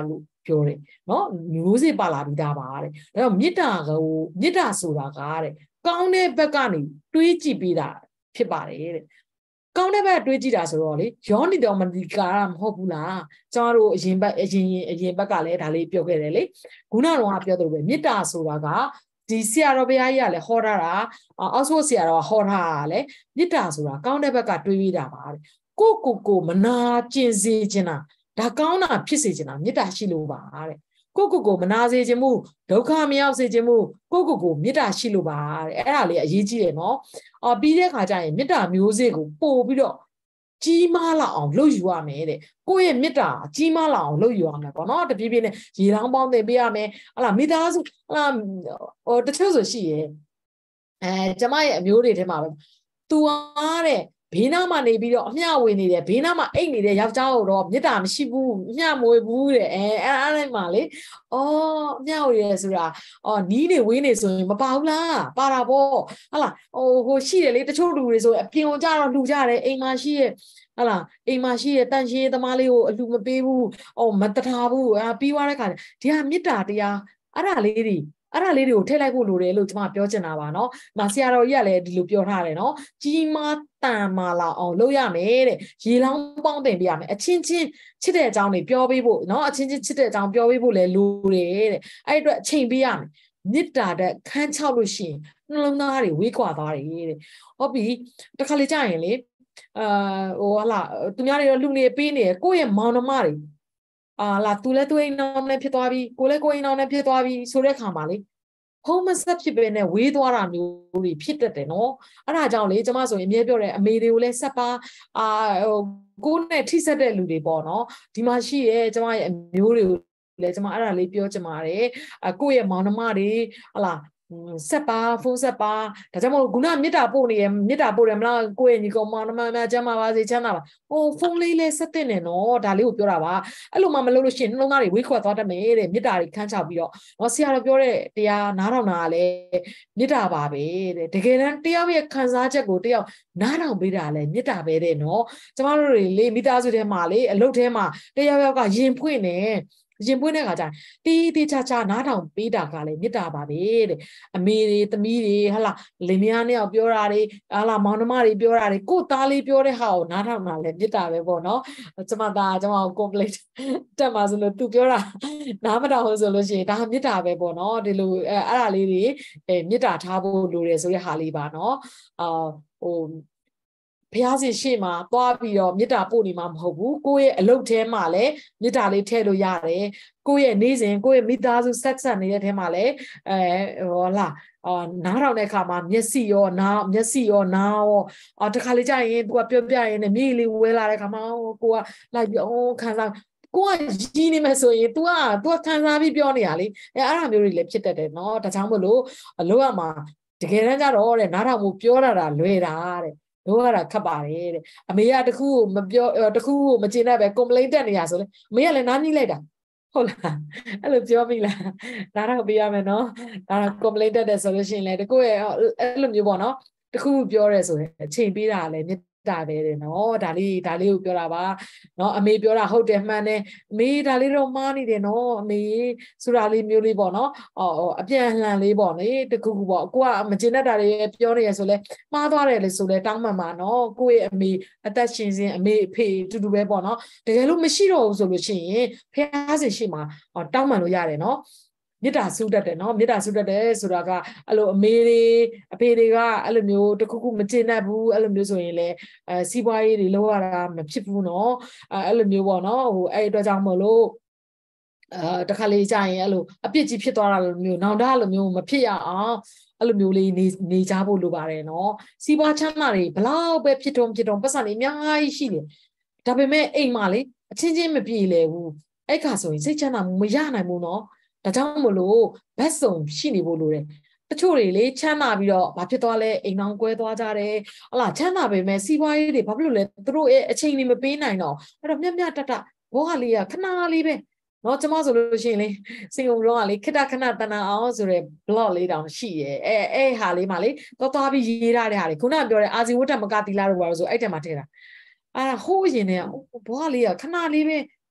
ပြောတယ်နော်မျိုးစေ့ပါလာပြီးသားပါတဲ့ဒါတော့မေတ္တာဆိုတာကတဲ့ကောင်းတဲ့ဘက်ကနေတွေးကြည့်ပြီးတာဖြစ်ပါတယ်တဲ့ကောင်းတဲ့ဘက်တွေးကြည့်တာဆိုတော့လေယောနိတော်မတိကာရမဟုတ်ဘူးလားကျွန်တော်တို့အရင်ဘက်ကလည်းဒါလေးပြောခဲ့တယ်လေခုနကတော့ပြောသလိုပဲမေတ္တာဆိုတာကဒီဆရာတော်ဘုရားကြီးကလည်းဟောထားတာအောက်ဆိုဆရာတော်ကဟောထားတာလေမေတ္တာဆိုတာကောင်းတဲ့ဘက်ကတွေးပြီးတာပါတဲ့ကိုမနာကျင်စေချင်တာဒါကောင်းတာဖြစ်စေချင်တာမေတ္တာရှိလို့ပါတဲ့ကိုမနာစေချင်မှုဒုက္ခမရောက်စေချင်မှုကိုမေတ္တာရှိလို့ပါတဲ့အဲ့ဒါလေးအရေးကြီးတယ်နော်ပြီးတဲ့ခါကျရင်မေတ္တာမျိုးစေ့ကိုပို့ပြီးတော့ကြီးမားလာအောင်လုပ်ယူရမယ်တဲ့ကိုယ့်ရဲ့မေတ္တာကြီးမားလာအောင်လုပ်ယူရမယ်ပေါ့နော်တပြေးပြေးနဲ့ရေလောင်းပေါင်းသင်ပေးရမယ်ဟလာမိသားစုဟလာတချို့ဆိုရှိရဲ့ကျမရဲ့အမျိုးတွေထဲမှာပဲ तू အားတဲ့ဘေးနားမှာနေပြီးတော့အမျှဝေနေတယ်ဘေးနားမှာအိတ်နေတဲ့ယောက်ျားတော့မေတ္တာမရှိဘူးအမျှမဝေဘူးတဲ့အဲ့ဒါမှလေအမျှဝေရဆိုတာနီးနေဝေးနေဆိုရင်မပါဘူးလားပါတာပေါ့ဟလာဟိုရှိတယ်လေတချို့လူတွေဆိုအပြင်ကြတော့လှူကြတယ်အိမ်မှာရှိရဲ့ဟလာအိမ်မှာရှိရဲ့တန်ရှင်းသမားလေးကိုအလှူမပေးဘူးမတထားဘူးပြီးသွားတဲ့ခါဒီဟာမေတ္တာတရားအဲ့ဒါလေးတွေကိုထည့်လိုက်ဖို့လိုတယ်လို့ကျွန်မပြောချင်တာပါเนาะ။ဆရာတော်ကြီးကလည်းဒီလိုပြောထားတယ်เนาะ။ကြီးမားတန်မာလာအောင်လုပ်ရမယ်တဲ့။ရေလောင်းပေါင်းတင်ပြရမယ်။အချင်းချင်းချစ်တဲ့အကြောင်းတွေပြောပေးဖို့เนาะအချင်းချင်းချစ်တဲ့အကြောင်းပြောပေးဖို့လည်းလိုတယ်တဲ့။အဲ့အတွက်အချိန်ပေးရမယ်။မေတ္တာတဲ့ခန်းချောက်လို့ရှိရင်နှလုံးသားတွေဝေးကွာသွားတယ်တဲ့။ဟုတ်ပြီတခါလေကြာရင်လေဟလာသူများတွေတော့လူနေပေးနေကိုယ့်ရဲ့မောင်နှမတွေလာသူလည်းသူအိမ်အောင်နဲ့ဖြစ်သွားပြီကိုလည်းကိုအိမ်အောင်နဲ့ဖြစ်သွားပြီဆိုတဲ့ခါမှာလေဟုံးမဆက်ဖြစ်ပဲနဲ့ဝေးသွားတာမျိုးတွေဖြစ်တတ်တယ်နော်အဲ့ဒါကြောင့်လေကျမဆိုရင်အမြဲပြောတယ်အမေတွေကိုလည်းဆက်ပါကိုနဲ့ထိဆက်တဲ့လူတွေပေါ့နော်ဒီမှာရှိရဲကျမရဲ့အမျိုးတွေကိုလည်းကျမအဲ့ဒါလေးပြောချင်ပါတယ်ကိုယ့်ရဲ့မောင်နှမတွေဟလာဆက်ပါဖုန်းဆက်ပါဒါကြောင့်မို့ခုနမေတ္တာပို့နေရမေတ္တာပို့တယ်မလားကိုယ့်ရဲ့ညီကောင်မောင်နှမများကျမ်းပါပါစေချမ်းသာပါဖုန်းလေးလေးဆက်တဲ့နဲ့နော်ဒါလေးကိုပြောတာပါအဲ့လိုမှမလုပ်လို့ရှိရင်နှလုံးသားတွေဝေးခွက်သွားတတ်မယ်တဲ့မေတ္တာတွေခန်းချပြီးတော့ဆရာတော်ပြောတဲ့တရားနားထောင်တာကလည်းမေတ္တာပါပဲတဲ့တကယ်တမ်းတယောက်ရဲ့ခံစားချက်ကိုတယောက်နားထောင်ပေးတာလည်းမေတ္တာပဲတဲ့နော်ကျမတို့တွေလေမိသားစုထဲမှာလေအလုပ်ထဲမှာတယောက်ကရင်ဖွင့်နေရင်ပွင့်တဲ့ခါကျရင်တီးချာနားထောင်ပေးတာကလည်းမေတ္တာပါပဲတဲ့အမေတွေသမီးတွေဟလာလင်မယားနဲ့ပြောတာတွေဟလာမောင်နှမတွေပြောတာတွေကိုသားလေးပြောတဲ့ဟာကိုနားထောင်တာလည်းမေတ္တာပဲပေါ့နော်ကျမသားကျမကို complete တက်မှာဆိုလို့သူပြောတာနားမထောင်ဆိုလို့ရှိရင်ဒါမေတ္တာပဲပေါ့နော်ဒီလိုအဲ့ဒါလေးတွေမေတ္တာထားဖို့လိုတယ်ဆိုတဲ့ဟာလေးပါနော်ဟိုဘုရားရှင်ရှေ့မှာသွားပြီးတော့မေတ္တာပို့နေမှာမဟုတ်ဘူးကိုယ့်ရဲ့အလုပ်ထဲမှာလည်းမေတ္တာလေးထည့်လို့ရတယ်ကိုယ့်ရဲ့နေ့စဉ်ကိုယ့်ရဲ့မိသားစုဆက်ဆက်နေတဲ့ထဲမှာလည်းဟောလာနားထောင်တဲ့အခါမှာမျက်စိရောနားရောတခါလေကြာရင်သူကပြောပြရင်လည်းမြေလေးဝဲလာတဲ့ခါမှာကိုကလိုက်ပြီးခံစားကိုကကြီးနေမယ်ဆိုရင် तू ခံစားပြီးပြောနေရလေအဲ့ဒါမျိုးတွေလည်းဖြစ်တတ်တယ်เนาะဒါကြောင့်မို့လို့အလုပ်ရမှာတကယ်တမ်းကျတော့တဲ့နားထောင်မှုပြောတာလွယ်တာတဲ့တို့ကတော့ခက်ပါတယ်တဲ့အမေကတခုကိုမပြောတခုကိုမကျင်တတ်ပဲ complaint တက်နေရဆိုလေအမေကလည်းနားညှိလိုက်တာဟုတ်လားအဲ့လိုပြောမိလားနားတော့ပြရမယ်နော်ဒါတော့ complaint တက်တယ်ဆိုလို့ရှိရင်လေတခုရဲ့အဲ့လိုမျိုးပေါ့နော်တခုပြောရဲဆိုရင်အချိန်ပေးတာလည်းမေတ္တာပဲတဲ့နော်ဒါလေးကိုပြောတာပါနော်အမေပြောတာဟုတ်တယ်မှန်တယ်အမေဒါလေးတော့မှားနေတယ်နော်အမေဆိုတာလေးမျိုးလေးပေါ့နော်အပြန်အလှန်လေးပေါ့လေတခုပေါ့ကိုကမကျင်တတ်တာတွေပြောနေရဆိုလဲမှားသွားတယ်လေဆိုလဲတောင်းမှန်ပါနော်ကိုယ့်ရဲ့အမေအသက်ရှင်စဉ်အမေအဖေတူတူပဲပေါ့နော်တကယ်လို့မရှိတော့ဘူးဆိုလို့ရှိရင်ဖះရှင်ရှိမှာတောင်းမှန်လို့ရတယ်နော်မေတ္တာဆုတတ်တယ်နော်မေတ္တာဆုတတ်တယ်ဆိုတာကအဲ့လိုအမေတွေအဖေတွေကအဲ့လိုမျိုးတခုခုမကျင်တတ်ဘူးအဲ့လိုမျိုးဆိုရင်လေစီးပွားရေးတွေလောက်ရတာမဖြစ်ဘူးနော်အဲ့လိုမျိုးပေါ့နော်ဟိုအဲ့အတွက်ကြောင့်မလို့တခါလေးကြာရင်အဲ့လိုအပြစ်ကြီးဖြစ်သွားတာလိုမျိုးနောင်တလိုမျိုးမဖြစ်ရအောင်အဲ့လိုမျိုးလေးနေကြဖို့လိုပါတယ်နော်စီးပွားချမ်းသာတွေဘလောက်ပဲဖြစ်တုံပတ်စံတွေအများကြီးရှိတယ်ဒါပေမဲ့အိမ်မှာလေအချင်းချင်းမပြေလည်ဘူးအဲ့ခါဆိုရင်စိတ်ချမ်းသာမရနိုင်ဘူးနော်ဒါကြောင့်မလို့ဘက်စုံရှိနေဖို့လိုတယ်တချို့တွေလေချမ်းသာပြီးတော့ဘာဖြစ်သွားလဲအိမ်အောင်ကွဲသွားကြတယ်ဟလာချမ်းသာပေမဲ့စီးပွားရေးတွေဘာဖြစ်လို့လဲသူတို့ရဲ့အချိန်တွေမပေးနိုင်တော့အဲ့တော့မြတ်တဘောကလေးကခဏလေးပဲနော်ကျမဆိုလို့ရှိရင်လေစင်ကုန်တော့ကလေခဏတနာအောင်ဆိုတဲ့ blog လေးတောင်ရှိရဲအဲ့ဟာလေးမှလေသွားပြီးရေးထားတဲ့ဟာလေခုနကပြောတဲ့အာဇီဝတ္တမကတိလာတို့ဘာလို့ဆိုအဲ့တဲမှာထည့်တာအဲ့ဒါဟိုးရင်နဲ့ဘောကလေးကခဏလေးပဲ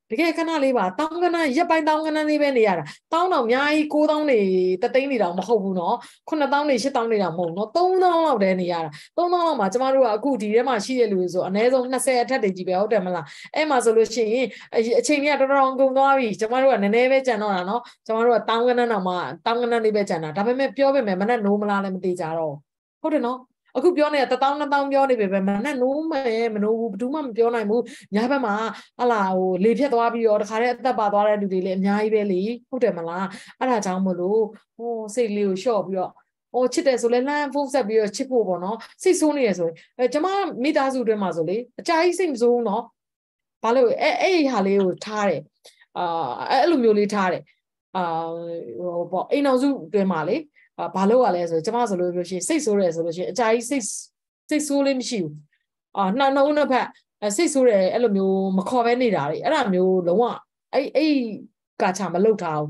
တကယ်ခဏလေးပါတောင်းကနန်းရက်ပိုင်းတောင်းကနန်းလေးပဲနေရတာတောင်းတော့အများကြီး9000နေတသိန်းနေတော့မဟုတ်ဘူးနော်9000နေ8000နေတော့မဟုတ်နော်3000လောက်တည်းနေရတာ3000လောက်မှာကျမတို့ကအခုဒီထဲမှာရှိတဲ့လူတွေဆိုအနည်းဆုံး20အထက်တွေကြီးပဲဟုတ်တယ်မလားအဲ့မှာဆိုလို့ရှိရင်အချိန်ကြီးတော်တော်ကုန်သွားပြီကျမတို့ကနည်းနည်းပဲကြံတော့တာနော်ကျမတို့ကတောင်းကနန်းတော့မှတောင်းကနန်းလေးပဲကြံတာဒါပေမဲ့ပြောပေမဲ့မနဲ့နိုးမလားလည်းမသိကြတော့ဟုတ်တယ်နော်အခုပြောနေတာ1000 2000ပြောနေပြီပဲမနဲ့နိုးမယ်မနိုးဘူးဘယ်သူမှမပြောနိုင်ဘူးညာဘက်မှာဟလာဟိုလေဖြတ်သွားပြီးတော့တခါတည်းအသက်ပါသွားတဲ့လူတွေလည်းအများကြီးပဲလေဟုတ်တယ်မလားအဲ့ဒါကြောင့်မလို့ဟိုစိတ်လေးကိုလျှော့ပြီးတော့ဟိုချစ်တယ်ဆိုလဲလှမ်းဖုန်းဆက်ပြီးတော့ချစ်ဖို့ပေါ့နော်စိတ်ဆိုးနေရဆိုရင်ကျမမိသားစုတွင်းမှာဆိုလေအကြာကြီးစိတ်မဆိုးဘူးနော်ဘာလို့အဲ့ဟာလေးကိုထားတယ်အဲ့လိုမျိုးလေးထားတယ်ဟိုပေါ့အိမ်အောင်စုတွင်းမှာလေဘာလို့ ရလဲဆိုကျမဆိုလို့ပြောရှင်စိတ်ဆိုးတယ်ဆိုလို့ရှင်အကြာကြီးစိတ်ဆိုးလေးမရှိဘူးနှုတ်နှစ်ဖက်စိတ်ဆိုးတယ်အဲ့လိုမျိုးမခေါ်ပဲနေတာလေအဲ့ဒါမျိုးလုံးဝအဲ့ကာချာမလုပ်ထား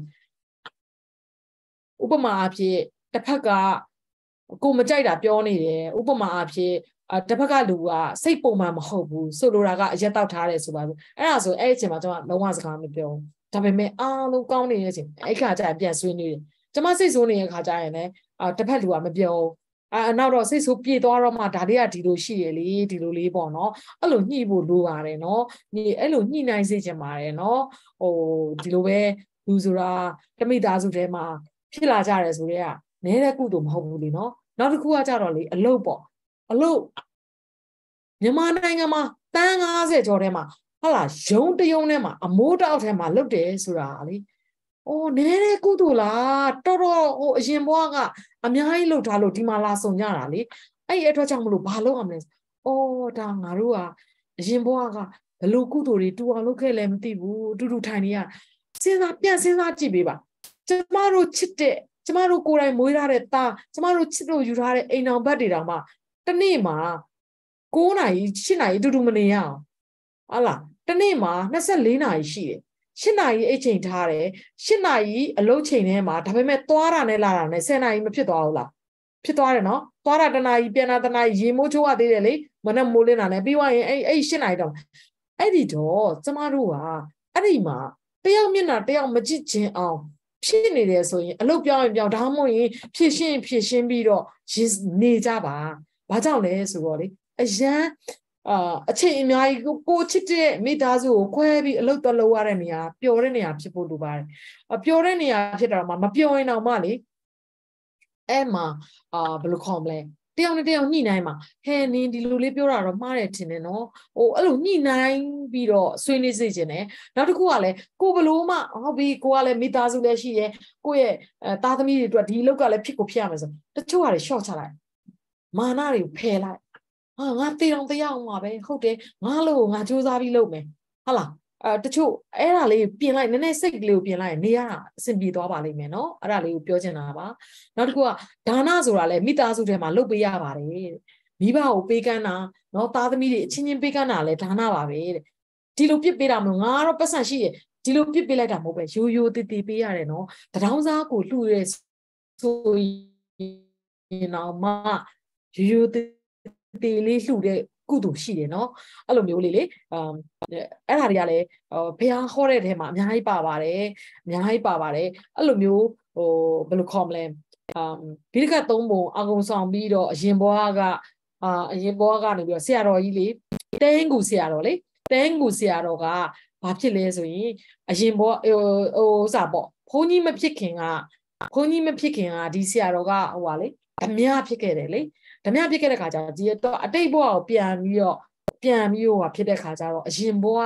ဘူးဥပမာအဖြစ်တစ်ဖက်ကကိုမကြိုက်တာပြောနေတယ်ဥပမာအဖြစ်တစ်ဖက်ကလူကစိတ်ပုံမှန်မဟုတ်ဘူးဆိုလိုတာကအရက်တောက်ထားတယ်ဆိုပါဘူးအဲ့ဒါဆိုအဲ့အချိန်မှာကျွန်တော်လုံးဝစကားမပြောဘူးဒါပေမဲ့အားလုံးကောင်းနေတဲ့အချိန်အဲ့ခါကျရင်ပြန်ဆွေးနွေးတယ်ကျမစိတ်ဆိုးနေတဲ့ခါကျရင်လည်းတစ်ဖက်လူကမပြောနောက်တော့စိတ်ဆိုးပြေသွားတော့မှဒါတွေကဒီလိုရှိရလေဒီလိုလေးပေါ့နော်အဲ့လိုညှိဖို့လိုပါတယ်နော်အဲ့လိုညှိနိုင်စေချင်ပါတယ်နော်ဟိုဒီလိုပဲလူဆိုတာတမိသားစုထဲမှာဖြစ်လာကြတယ်ဆိုတော့နဲတဲ့ကုသိုလ်မဟုတ်ဘူးလေနော်နောက်တစ်ခုကကြတော့လေအလုပ်ပေါ့အလုပ်မြန်မာနိုင်ငံမှာတန်း90ကျော်ထဲမှာဟုတ်လားရုံးတရုံးထဲမှာအမိုးတောက်ထဲမှာလုတ်တယ်ဆိုတာလေအိုးနဲတဲ့ကုသိုလ်လားတော်တော်ဟိုအရင်ဘွားကအများကြီးလှုပ်ထားလို့ဒီမှာလာစုံကြတာလေအဲ့ဒီအတွက်ကြောင့်မလို့ဘာလုပ်အောင်လဲအိုးဒါငါတို့ကအရင်ဘွားကဘလို့ကုသိုလ်တွေတူအောင်လုပ်ခဲ့လဲမသိဘူးအတူတူထိုင်နေရစဉ်းစားကြည့်ပေးပါကျမတို့ချစ်တဲ့ကျမတို့ကိုယ်တိုင်မွေးထားတဲ့သားကျမတို့ချစ်လို့ယူထားတဲ့အိမ်အောင်ဘက်တွေတောင်မှတနေ့မှာ9 နာရီ10 နာရီအတူတူမနေရအောင်ဟုတ်လားတနေ့မှာ24 နာရီရှိတယ်8 နာရီအိတ်ချိန်ထားတယ်8 နာရီအလုပ်ချိန်ထဲမှာဒါပေမဲ့သွားတာနဲ့လာတာနဲ့10 နာရီမဖြစ်သွားဘူးလားဖြစ်သွားတယ်နော်သွားတာ1 နာရီပြန်တာ1 နာရီရေမိုးချိုးရသေးတယ်လေမနဲ့မိုးလင်းတာနဲ့ပြီးသွားရင်အဲ့8 နာရီတော့အဲ့ဒီတော့ကျမတို့ကအဲ့ဒီမှာတယောက်မျက်နှာတယောက်မကြည့်ချင်းအောင်ဖြစ်နေတယ်ဆိုရင်အလုပ်ပြောင်းရင်ပြောင်းဒါမှမဟုတ်ရင်ဖြည့်ရှင်းပြီးတော့နေကြပါဘာကြောင့်လဲဆိုတော့လေအရန်အချိန်အများကြီးကိုချစ်တဲ့မိသားစုကိုခွဲပြီးအလုပ်တော်လုပ်ရတဲ့နေရာပျော်တဲ့နေရာဖြစ်ဖို့လိုပါတယ်ပျော်တဲ့နေရာဖြစ်တာမှမပျော်ရင်တော့မှလေအဲ့မှာဘယ်လိုခေါ်မလဲတယောက်နဲ့တယောက်ညှိနှိုင်းမှာဟဲ့နင်းဒီလိုလေးပြောတာတော့မှားတယ်ထင်တယ်နော်ဟိုအဲ့လိုညှိနှိုင်းပြီးတော့ဆွေးနွေးစေချင်တယ်နောက်တစ်ခုကလည်းကိုဘလို့မှဟုတ်ပြီကိုကလည်းမိသားစုလည်းရှိတယ်ကိုရဲ့သားသမီးတွေအတွက်ဒီအလုပ်ကလည်းဖြစ်ရမယ်ဆိုတချို့ကလည်း short ချလိုက်မာနတွေကိုဖယ်လိုက်ငါတေးအောင်တရားအောင်ပါပဲဟုတ်တယ်ငါလို့ငါစူးစမ်းပြီးလုပ်မယ်ဟုတ်လားတချို့အဲ့ဒါလေးပြင်လိုက်နည်းနည်းစိတ်ကလေးကိုပြင်လိုက်နေရတာအဆင်ပြေသွားပါလိမ့်မယ်နော်အဲ့ဒါလေးကိုပြောချင်တာပါနောက်တစ်ခုကဒါနဆိုတာလည်းမိသားစုထဲမှာလုပ်ပေးရပါတယ်မိဘကိုပေးကမ်းတာနော်သားသမီးတွေအချင်းချင်းပေးကမ်းတာလည်းဒါနပါပဲတဲ့ဒီလိုပြစ်ပေးတာမလို့ငါကတော့ပတ်စံရှိရဒီလိုပြစ်ပေးလိုက်တာမဟုတ်ပဲရိုးရိုးတည်တည်ပေးရတယ်နော်တထောင်းစားကိုလှူရဲဆိုရင်တော့မှရိုးရိုးတေးလေးလှူတဲ့ကုသိုလ်ရှိတယ်နော်အဲ့လိုမျိုးလေးလေအဲ့ဒါတွေကလည်းဘုရားဟောတဲ့ထဲမှာအများကြီးပါပါတယ်အများကြီးပါပါတယ်အဲ့လိုမျိုးဟိုဘယ်လိုခေါ်မလဲဘိဓကတ်3 ပုံအကုန်ဆောင်ပြီးတော့အရင်ဘွားကနေပြီးတော့ဆရာတော်ကြီးလေတဲငူဆရာတော်လေတဲငူဆရာတော်ကဘာဖြစ်လဲဆိုရင်အရင်ဘွားဟိုစပေါ့ဘုန်းကြီးမဖြစ်ခင်ကဒီဆရာတော်ကဟိုပါလေဓမြဖြစ်ခဲ့တယ်လေဓမြဖြစ်ခဲ့တဲ့ခါကျတော့ဒီတော့အတိတ်ဘဝကိုပြန်ပြီးတော့ဖြစ်တဲ့ခါကျတော့အရင်ဘဝ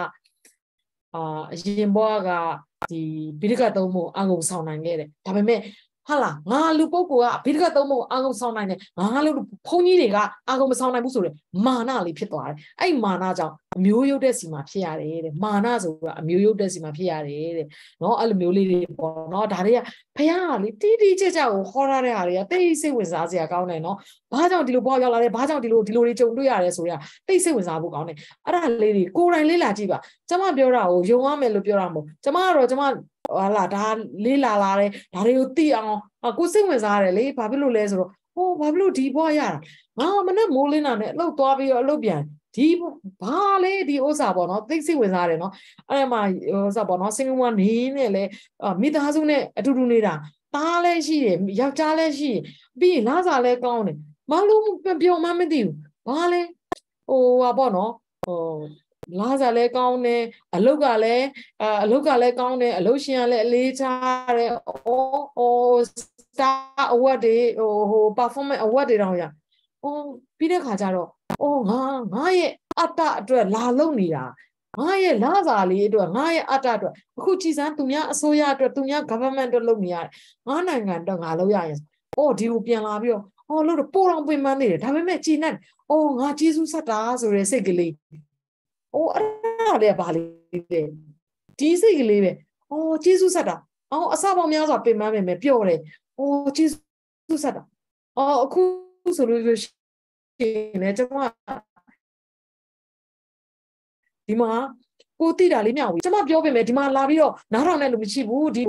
ကဒီဘိဓကတ်3 ပုံအကုန်ဆောင်နိုင်ခဲ့တယ်ဒါပေမဲ့ဟာလားငါလူပုဂ္ဂိုလ်ကဘိဓကတ်3 ပုံအကုန်ဆောင်နိုင်တယ်ငါလူဘုန်းကြီးတွေကအကုန်မဆောင်နိုင်ဘူးဆိုတော့မာနလေးဖြစ်သွားတယ်အဲ့မာနကြောင့်အမျိုးရုပ်တဲ့စီမှာဖြစ်ရတယ်တဲ့မာနဆိုတာအမျိုးရုပ်တဲ့စီမှာဖြစ်ရတယ်တဲ့နော်အဲ့လိုမျိုးလေးတွေပေါ့နော်ဒါတွေကဘုရားကလေတီးကြကြကိုဟောရတဲ့ဟာတွေကတိတ်စိတ်ဝင်စားစရာကောင်းတယ်နော်ဘာကြောင့်ဒီလိုပေါ်ရောက်လာလဲဘာကြောင့်ဒီလိုတွေကြုံတွေ့ရတယ်ဆိုရတိတ်စိတ်ဝင်စားဖို့ကောင်းတယ်အဲ့ဒါလေးတွေကိုယ်တိုင်လေးလာကြည့်ပါကျမပြောတာကိုယုံရမယ်လို့ပြောတာမဟုတ်ကျမကတော့ကျမဟာလာဒါလေးလာတယ်ဒါတွေကိုသိအောင်ကိုစိတ်ဝင်စားရတယ်လေဘာဖြစ်လို့လဲဆိုတော့ဟိုဘာဖြစ်လို့ဒီဘွားရတာငါမနဲ့မိုးလင်းတာနဲ့အလုပ်သွားပြီးတော့အလုပ်ပြန်ဒီဘာလဲဒီဥစ္စာပေါ့နော်သိစိတ်ဝင်စားတယ်နော်အဲ့မှာဥစ္စာပေါ့နော်စင်ကာပူနေနဲ့လေမိသားစုနဲ့အတူတူနေတာသားလည်းရှိတယ်ယောက်ျားလည်းရှိတယ်ပြီးရင်လစားလည်းကောင်းတယ်မလို့ပြောမှမသိဘူးဘာလဲဟာပေါ့နော်လစားလည်းကောင်းတယ်အလုတ်ကလည်းကောင်းတယ်အလုတ်ရှင်ကလည်းအလေးထားတယ်star award တွေperformance award တွေတော့ရပြီးတဲ့ခါကျတော့ငါရဲ့အတ္တအတွက်လာလုံနေတာငါရဲ့လစာလေးအတွက်ငါရဲ့အတ္တအတွက်အခုကြည်စမ်းသူများအစိုးရအတွက်သူများ government အတွက်လုပ်နေရတယ်ငါနိုင်ငံအတွက်ငါလုပ်ရရင်ဒီကိုပြန်လာပြီးတော့လို့ပို့တော့ပြင်ပန်းနေတယ်ဒါပေမဲ့ကြည်နဲ့ငါကျေးဇူးဆက်တာဆိုတဲ့စိတ်ကလေးအဲ့ဒါလေးကဘာလေးလဲဒီစိတ်ကလေးပဲကျေးဇူးဆက်တာအစပေါင်းများစွာပြင်ပန်းပြင်မယ်ပျော့တယ်ကျေးဇူးဆက်တာအခုဆိုလို့ရှိရင်ကျွန်မဒီမှာကိုတိတာလေးမြောက်ပြီကျွန်မပြောပြင်မယ်ဒီမှာလာပြီးတော့နားထောင်တဲ့လူမရှိဘူးဒီ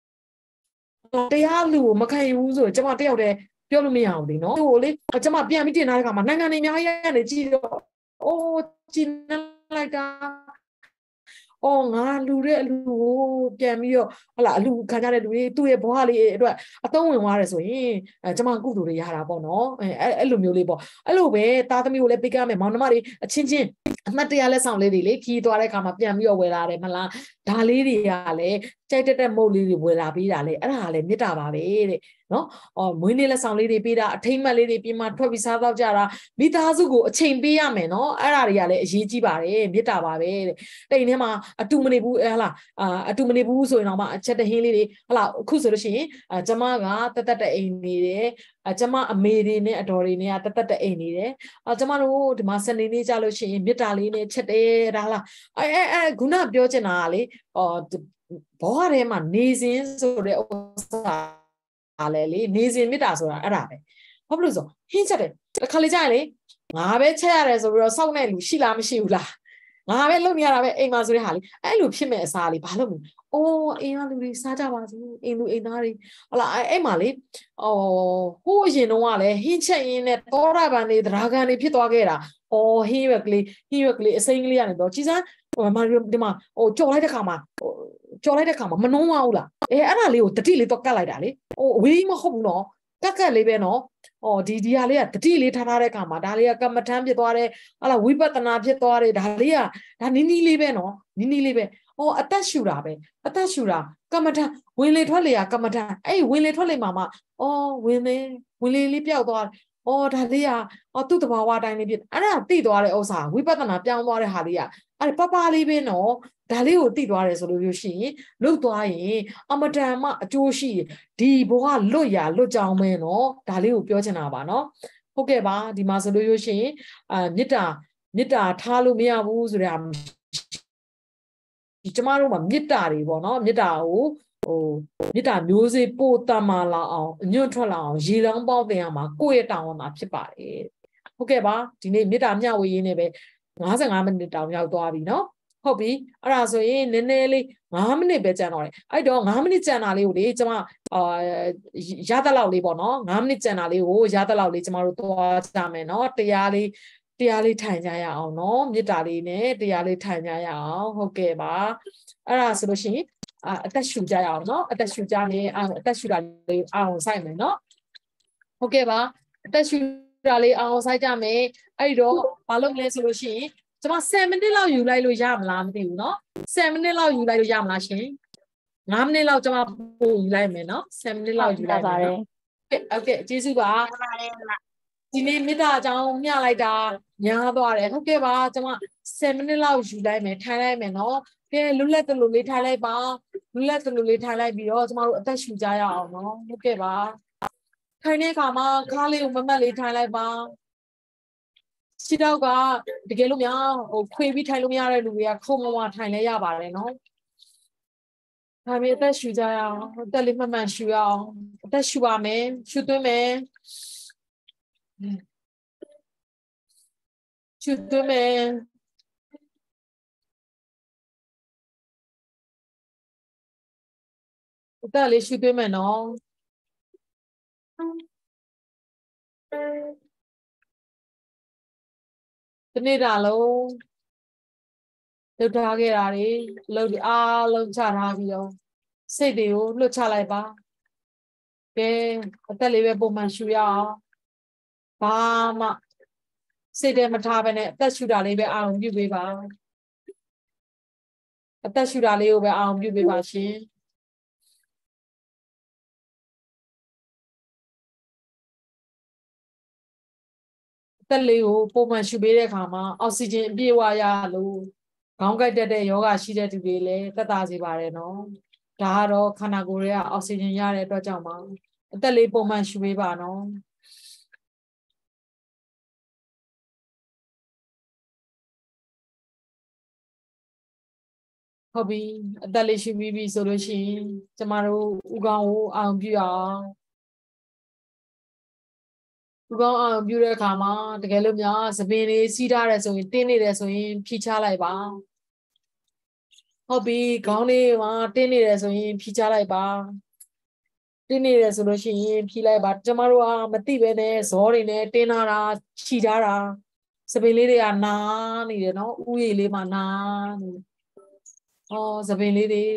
တရားလူကိုမခံယူဘူးဆိုကျွန်မတယောက်တည်းပြောလို့မရအောင်လေနော်ဟိုလေကျွန်မပြန်ပြီးတင်ထားတဲ့ခါမှာနိုင်ငံတွေအများကြီးရတယ်ကြည့်တော့ကြည့်လိုက်တာငါလူတဲ့အလူကိုပြန်ပြီးတော့ဟလာအလူခံကြတဲ့လူတွေသူ့ရဲ့ဘဝလေးအတွက်အသုံးဝင်သွားတယ်ဆိုရင်ကျွန်မကုသိုလ်တွေရတာပေါ့နော်အဲ့လိုမျိုးလေးပေါ့အဲ့လိုပဲသားသမီးကိုလည်းပေးကမယ်မောင်နှမတွေအချင်းချင်းအမှတ်တရလက်ဆောင်လေးတွေလေခီးသွားတဲ့ခါမှာပြန်ပြီးတော့ဝယ်လာတယ်မလားဒါလေးတွေကလည်းကြိုက်တဲ့မုတ်လေးတွေဝယ်လာပေးတာလေအဲ့ဒါကလည်းမေတ္တာပါပဲတဲ့နော်မွေးနေ့လက်ဆောင်လေးတွေပေးတာအထိမ့်မှတ်လေးတွေပြင်မှာထွက်ပြီးစားတော့ကြတာမိသားစုကိုအချိန်ပေးရမယ်နော်အဲ့ဒါတွေကလည်းအရေးကြီးပါတယ်မေတ္တာပါပဲတဲ့တိမ်ထဲမှာအတူမနေဘူးဟလာအတူမနေဘူးဆိုရင်တော့မှအချက်တဟင်းလေးတွေဟလာအခုဆိုလို့ရှိရင်ကျမကတအိမ်နေတယ်ကျမအမေတွေနဲ့အတော်တွေနဲ့တအိမ်နေတယ်ကျမတို့ဒီမှာစနေနေ့ကြလို့ရှိရင်မေတ္တာလေးနဲ့ချက်တယ်ဒါဟလာခုနပြောချင်တာကလေဘောထဲမှာနေစဉ်ဆိုတဲ့ဥစ္စာလေနေစဉ်မေတ္တာဆိုတာအဲ့ဒါပဲဘာဖြစ်လို့ဆိုဟင်းချက်တယ်တစ်ခါလေကြာရင်လေငါပဲချက်ရတယ်ဆိုပြီးတော့စောင့်နေလူရှိလားမရှိဘူးလားငါပဲလုပ်နေရတာပဲအိမ်မှာဆိုတဲ့ဟာလေအဲ့လိုဖြစ်မဲ့အစားလေးဘာလို့မလဲအိမ်ကလူတွေစားကြပါစို့အိမ်လူအိမ်သားတွေဟလာအဲ့မှာလေဟိုးအရင်တော့ကလည်းဟင်းချက်ရင်းနဲ့တောရပန်တွေဒရာဂန်တွေဖြစ်သွားခဲ့တာဟင်းရွက်ကလေးအစိမ်းကလေးကနေတော့ကြည်စမ်းဒီမှာကြော်လိုက်တဲ့ခါမှာမနှုံးပါဘူးလားအဲ့ဒါလေးကိုတတိလေးတော့ကတ်လိုက်တာလေအဝေးမဟုတ်ဘူးနော်ကတ်လေးပဲနော်ဒီဟာလေးကတတိလေးထားတဲ့အခါမှာဒါလေးကကမ္မထမ်းဖြစ်သွားတယ်ဟလာဝိပဿနာဖြစ်သွားတယ်ဒါလေးကဒါနီးလေးပဲနော်နီးလေးပဲအသက်ရှူတာပဲအသက်ရှူတာကမ္မထမ်းဝင်လေထွက်လေကမ္မထမ်းအဲ့ဝင်လေထွက်လေမှာဝင်လေလေးပျောက်သွားတယ်ဒါလေးကသူ့တဘာဝအတိုင်းလေးဖြစ်အဲ့ဒါသိသွားတဲ့ဥစ္စာဝိပဿနာပြောင်းသွားတဲ့ဟာလေးကအဲ့ပပလေးပဲနော်ဒါလေးကိုသိသွားတယ်ဆိုလို့ရှိရင်လွတ်သွားရင်အမတန်မှအကျိုးရှိဒီဘဝလွတ်ကြောင်းပဲနော်ဒါလေးကိုပြောချင်တာပါနော်ဟုတ်ကဲ့ပါဒီမှာဆိုလို့ရှိရင်မေတ္တာထားလို့မရဘူးဆိုတဲ့ကျမတို့မှာမေတ္တာတွေပေါ့နော်မေတ္တာကိုမေတ္တာမျိုးစေ့ပို့တတ်မှလာအောင်အညွတ်ထွက်လာအောင်ရေလောင်းပေါက်တင်ရမှာကိုယ့်ရဲ့တာဝန်မှာဖြစ်ပါတယ်ဟုတ်ကဲ့ပါဒီနေ့မေတ္တာမျှဝေရင်းနဲ့ပဲ55မိနစ်တောင်ရောက်သွားပြီနော်ဟုတ်ပြီအဲ့ဒါဆိုရင်နည်းနည်းလေး5မိနစ်ပဲကျန်တော့တယ်အဲ့တော့5မိနစ်ကျန်တာလေးကိုလေကျမရသလောက်လေးပေါ့နော်5မိနစ်ကျန်တာလေးကိုရသလောက်လေးကျမတို့သွားကြမယ်နော်တရားလေးထိုင်ကြရအောင်နော်မေတ္တာလေးနဲ့တရားလေးထိုင်ကြရအောင်ဟုတ်ကဲ့ပါအဲ့ဒါဆိုလို့ရှိရင်အသက်ရှူကြရအောင်နော်အသက်ရှူကြနေအသက်ရှူတာလေးအောင်ဆိုင်မယ်နော်ဟုတ်ကဲ့ပါအသက်ရှူတာလေးအောင်ဆိုင်ကြမယ်အဲ့တော့မလုပ်လဲဆိုလို့ရှိရင်ကျွန်မ7မိနစ်လောက်ယူလိုက်လို့ရမလားမသိဘူးเนาะ7မိနစ်လောက်ယူလိုက်လို့ရမလားရှင်5မိနစ်လောက်ကျွန်မပို့ယူလိုက်မယ်เนาะ7မိနစ်လောက်ယူလိုက်မယ်เนาะဟုတ်ကဲ့ကျေးဇူးပါဒီနေ့မေတ္တာအကြောင်းမျှလိုက်တာညားသွားတယ်ဟုတ်ကဲ့ပါကျွန်မ7မိနစ်လောက်ယူလိုက်မယ်ထိုင်လိုက်မယ်เนาะကဲလွတ်လပ်တလူလေးထိုင်လိုက်ပါလွတ်လပ်တလူလေးထိုင်လိုက်ပြီးတော့ကျွန်တော်တို့အသက်ရှူကြရအောင်เนาะဟုတ်ကဲ့ပါထိုင်တဲ့အခါမှာခါလေးကိုမမတ်လေးထိုင်လိုက်ပါခြေထောက်ကတကယ်လို့များခွေပြီးထိုင်လို့မရတဲ့လူတွေကခုံမမထိုင်လဲရပါတယ်နော်ဒါပေမဲ့အသက်ရှူကြရအောင်အသက်လေးမှန်ရှူရအောင်အသက်ရှူပါမယ်ရှူသွင်းမယ်ရှူသွင်းမယ်အသက်လေးရှူသွင်းမယ်နော်နေ့တာလုံးလုပ်ထားခဲ့တာတွေလုပ်အားလုံးချထားပြီးတော့စိတ်တွေကိုလွတ်ချလိုက်ပါကဲအသက်လေးပဲပုံမှန်ရှူရအောင်ဘာမှစိတ်ထဲမထားဘဲနဲ့အသက်ရှူတာလေးပဲအာရုံပြုပေးပါအသက်ရှူတာလေးကိုပဲအာရုံပြုပေးပါရှင်တက်လေးကိုပုံမှန်ရှူပေးတဲ့အခါမှာအောက်ဆီဂျင်အပြည့်အဝရလို့ခေါင်းကိုက်တက်တဲ့ယောဂရှိတဲ့သူတွေလည်းသက်သာစေပါတယ်နော်ဒါကတော့ခန္ဓာကိုယ်ရဲ့အောက်ဆီဂျင်ရတဲ့အတွက်ကြောင့်ပါအသက်လေးပုံမှန်ရှူပေးပါနော်ဟုတ်ပြီအသက်လေးရှူပြီးပြီဆိုလို့ရှိရင်ကျမတို့ဥကောင်းကိုအောင်ပြုအောင်ဥကောင်းအောင်ပြုတဲ့အခါမှာတကယ်လို့များသပင်လေးစီးထားတယ်ဆိုရင်တင်းနေတယ်ဆိုရင်ဖြီချလိုက်ပါဟုတ်ပြီခေါင်းလေးမှာတင်းနေတယ်ဆိုရင်ဖြီချလိုက်ပါတင်းနေတယ်ဆိုလို့ရှိရင်ဖြီလိုက်ပါကျမတို့ကမသိပဲနဲ့ဇောတွေနဲ့တင်းလာတာခြိထားတာသပင်လေးတွေကနာနေတယ်နော်ဥယျာဉ်လေးမှာနာနေသပင်လေးတွေ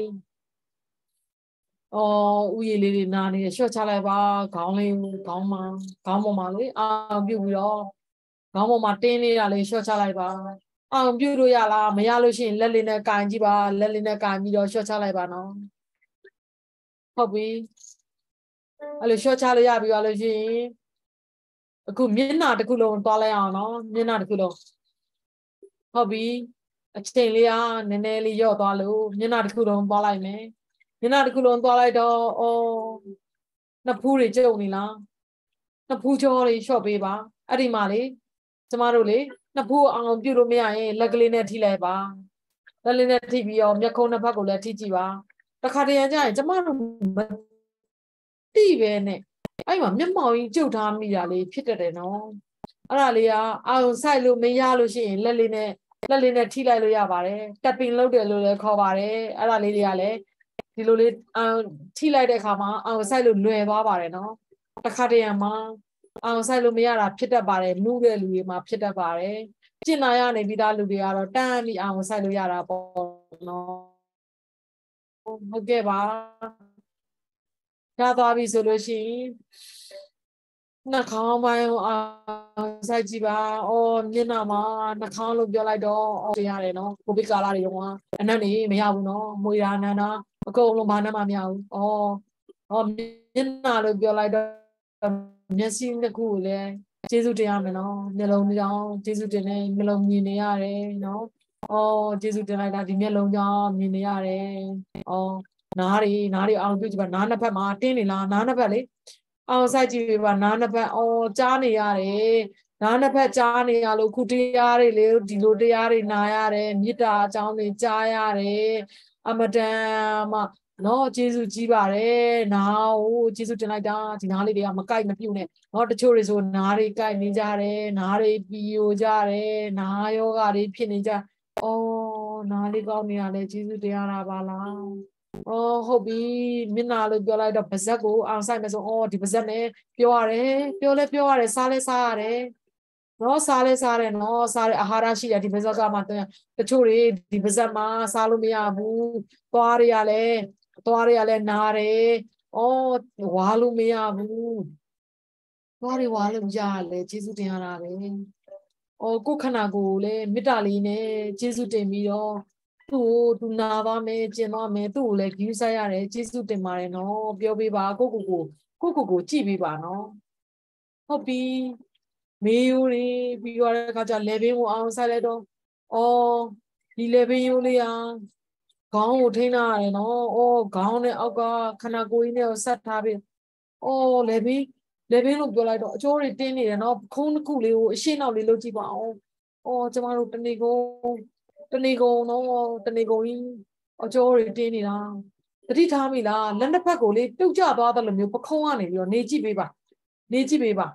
ဥယျာဉ်လေးတွေနာနေရရှော့ချလိုက်ပါခေါင်းလေးခေါင်းပေါ်မှာလေအာပြုတ်ပြီးတော့ခေါင်းပေါ်မှာတင်းနေတာလေးရှော့ချလိုက်ပါအောင်ပြုတ်လို့ရလားမရလို့ရှိရင်လက်လေးနဲ့ကင်ကြည့်ပါလက်လေးနဲ့ကင်ပြီးတော့ရှော့ချလိုက်ပါနော်ဟုတ်ပြီအဲ့လိုရှော့ချလို့ရပြီပါလို့ရှိရင်အခုမျက်နှာတစ်ခုလုံးသွားလိုက်အောင်နော်မျက်နှာတစ်ခုလုံးဟုတ်ပြီအချိန်လေးကနည်းနည်းလေးရော့သွားလို့မျက်နှာတစ်ခုလုံးသွားလိုက်မယ်မျက်နှာတစ်ခုလုံးသွားလိုက်တော့နှစ်ဖူးတွေကျုပ်နေလားနှစ်ဖူးကြောလေးလျှော့ပေးပါအဲ့ဒီမှာလေကျမတို့လေနှစ်ဖူးအောင်ပြုတ်လို့မရရင်လက်ကလေးနဲ့ထိလိုက်ပါလက်လေးနဲ့ထိပြီးတော့မျက်ခုံးနှစ်ဖက်ကိုလည်းထိကြည့်ပါတခါတရံကျရင်ကျမတို့မတိပဲနဲ့အဲ့မှာမျက်မှောင်ကြီးကျုပ်ထားမိတာလေးဖြစ်တတ်တယ်နော်အဲ့ဒါလေးကအောင်ဆိုင်လို့မရလို့ရှိရင်လက်လေးနဲ့ထိလိုက်လို့ရပါတယ်တက်ပင်လုပ်တယ်လို့လည်းခေါ်ပါတယ်အဲ့ဒါလေးတွေကလည်းဒီလိုလေးထိလိုက်တဲ့အခါမှာအောင်ဆိုင်လို့လွယ်သွားပါတယ်နော်တခါတရံမှာအောင်ဆိုင်လို့မရတာဖြစ်တတ်ပါတယ်နုတဲ့လူတွေမှာဖြစ်တတ်ပါတယ်ကျင်နာရနေပြီးသားလူတွေကတော့တန်းပြီးအောင်ဆိုင်လို့ရတာပေါ့နော်ဟုတ်ကဲ့ပါရသွားပြီဆိုလို့ရှိရင်နှာခေါင်းပိုင်းအောင်ဆိုင်ကြည့်ပါမျက်နှာမှာနှာခေါင်းလို့ပြောလိုက်တော့တင်ရတယ်နော်ကိုဗစ်ကာလတွေတော့အနက်နေမရဘူးနော်မွေတာနန်းတာအကုန်လုံးဘာနဲ့မှမရဘူးမျက်နှာလို့ပြောလိုက်တော့မျက်စိတစ်ခုကိုလည်းကျေးဇူးတင်ရမယ်နော်မျက်လုံးကြောင့်ကျေးဇူးတင်နေမျက်လုံးမြင်နေရတယ်နော်ကျေးဇူးတင်လိုက်တာဒီမျက်လုံးကြောင့်မြင်နေရတယ်နားတွေအောင်ပြုကြည့်ပါနားနှစ်ဖက်မှာတင်းနေလားနားနှစ်ဖက်လေအောင်ဆိုင်ကြည့်ပြပါနားနှစ်ဖက်ကြားနေရတယ်နားနှစ်ဖက်ကြားနေရလို့ခုတရားတွေလေဒီလိုတရားတွေနာရတယ်မေတ္တာအကြောင်းတွေကြားရတယ်အမတန်မှနော်ကျေးဇူးကြီးပါတယ်နားကိုကျေးဇူးတင်လိုက်တာဒီနားလေးတွေကမကိုက်မပြုတ်နဲ့နော်တချို့တွေဆိုနားတွေကိုက်နေကြတယ်နားတွေပီယိုကြတယ်နားယောဂတွေဖြစ်နေကြနားလေးကောင်းနေတာလေကျေးဇူးတင်ရတာပါလားဟုတ်ပြီမျက်နှာလို့ပြောလိုက်တော့ပါဇက်ကိုအောင်ဆိုင်မယ်ဆိုဒီပါဇက်နဲ့ပြောရတယ်ပြောရတယ်စားလဲစားရတယ်နော်စားလဲစားတယ်နော်စားတဲ့အာဟာရရှိတယ်ဒီပါဇက်ကမှတချို့တွေဒီပါဇက်မှာစားလို့မရဘူးသွားတွေကလည်းနားတယ်ဝါလို့မရဘူးသွားတွေဝါလို့ရတယ်ကျေးဇူးတင်ရတာပဲကိုယ်ခန္ဓာကိုယ်လည်းမေတ္တာလေးနဲ့ကျေးဇူးတင်ပြီးတော့သူနာပါမယ်ကျင်သွားမယ်သူ့ကိုလည်းဂရုစိုက်ရတယ်ကျေးဇူးတင်ပါတယ်နော်ပြောပေးပါကိုကိုကြည့်ပေးပါနော်ဟုတ်ပြီမေးရိုးတွေပြီးတော့တဲ့အခါကျလေဘင်းကိုအောင်ဆိုင်လိုက်တော့ဒီလေဘင်းရိုးလေးဟာခေါင်းကိုထိန်းထားရတယ်နော်ခေါင်းနဲ့အောက်ကခန္ဓာကိုယ်ကြီးနဲ့ဆက်ထားပြီးလေဘင်းလို့ပြောလိုက်တော့အကျိုးတွေတင်းနေတယ်နော်ခုံးတစ်ခုလေးကိုအရှင်းနောက်လေးလုပ်ကြည့်ပါအောင်ကျမတို့တနေကုန်နော်တနေကုန်ကြီးအကျိုးတွေတင်းနေတာတတိထားမိလားလက်နှစ်ဖက်ကိုလေပြုတ်ကျသွားတယ်လို့မျိုးပခုံးကနေပြီးတော့နေကြည့်ပေးပါနေကြည့်ပေးပါ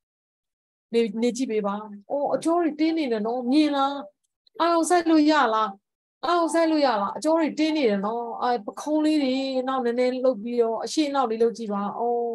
အကျိုးတွေတင်းနေတယ်နော်မြင်လားအောင်ဆိုင်လို့ရလားအကျိုးတွေတင်းနေတယ်နော်ပခုံးလေးတွေနောက်နည်းနည်းလှုပ်ပြီးတော့အရှင်းနောက်လေးလှုပ်ကြည့်ပါ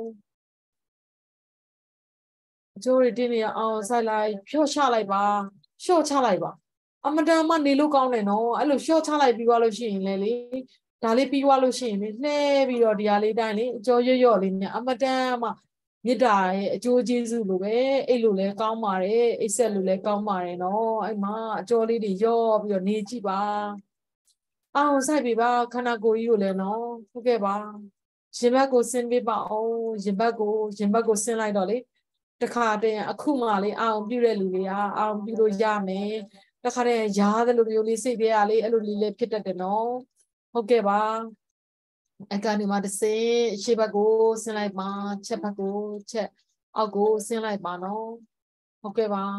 အကျိုးတွေတင်းနေအောင်ဆိုင်လိုက်ဖြော့ချလိုက်ပါရှော့ချလိုက်ပါအမတန်မှနေလို့ကောင်းတယ်နော်အဲ့လိုရှော့ချလိုက်ပြီးသွားလို့ရှိရင်လေဒါလေးပြီးသွားလို့ရှိရင်လေနှဲပြီးတော့ဒီဟာလေးတိုင်းလေအကျော်ရွ့လေးနဲ့အမတန်မှမေတ္တာရဲ့အကျိုးကျေးဇူးလိုပဲအဲ့လိုလဲကောင်းပါတယ်အိပ်ဆက်လိုလဲကောင်းပါတယ်နော်အဲ့မှာအကျော်လေးတွေရော့ပြီးတော့နေကြည့်ပါအောင်ဆိုင်ပြီပါခန္ဓာကိုယ်ကြီးကိုလည်းနော်ဟုတ်ကဲ့ပါရင်ဘတ်ကိုဆင်းပေးပါအောင်ရင်ဘတ်ကိုဆင်းလိုက်တော့လေတခါတည်းအခုမှလေအောင်ပြုတဲ့လူတွေကအောင်ပြုလို့ရမယ်တခါတည်းရားတယ်လို့မျိုးလေးစိတ်တွေကလေအဲ့လိုလေးလေးဖြစ်တတ်တယ်နော်ဟုတ်ကဲ့ပါအကနေမှတစ်စင်းရှေ့ဘက်ကိုဆင်းလိုက်ပါချက်ဘက်ကိုချက်အောက်ကိုဆင်းလိုက်ပါနော်ဟုတ်ကဲ့ပါ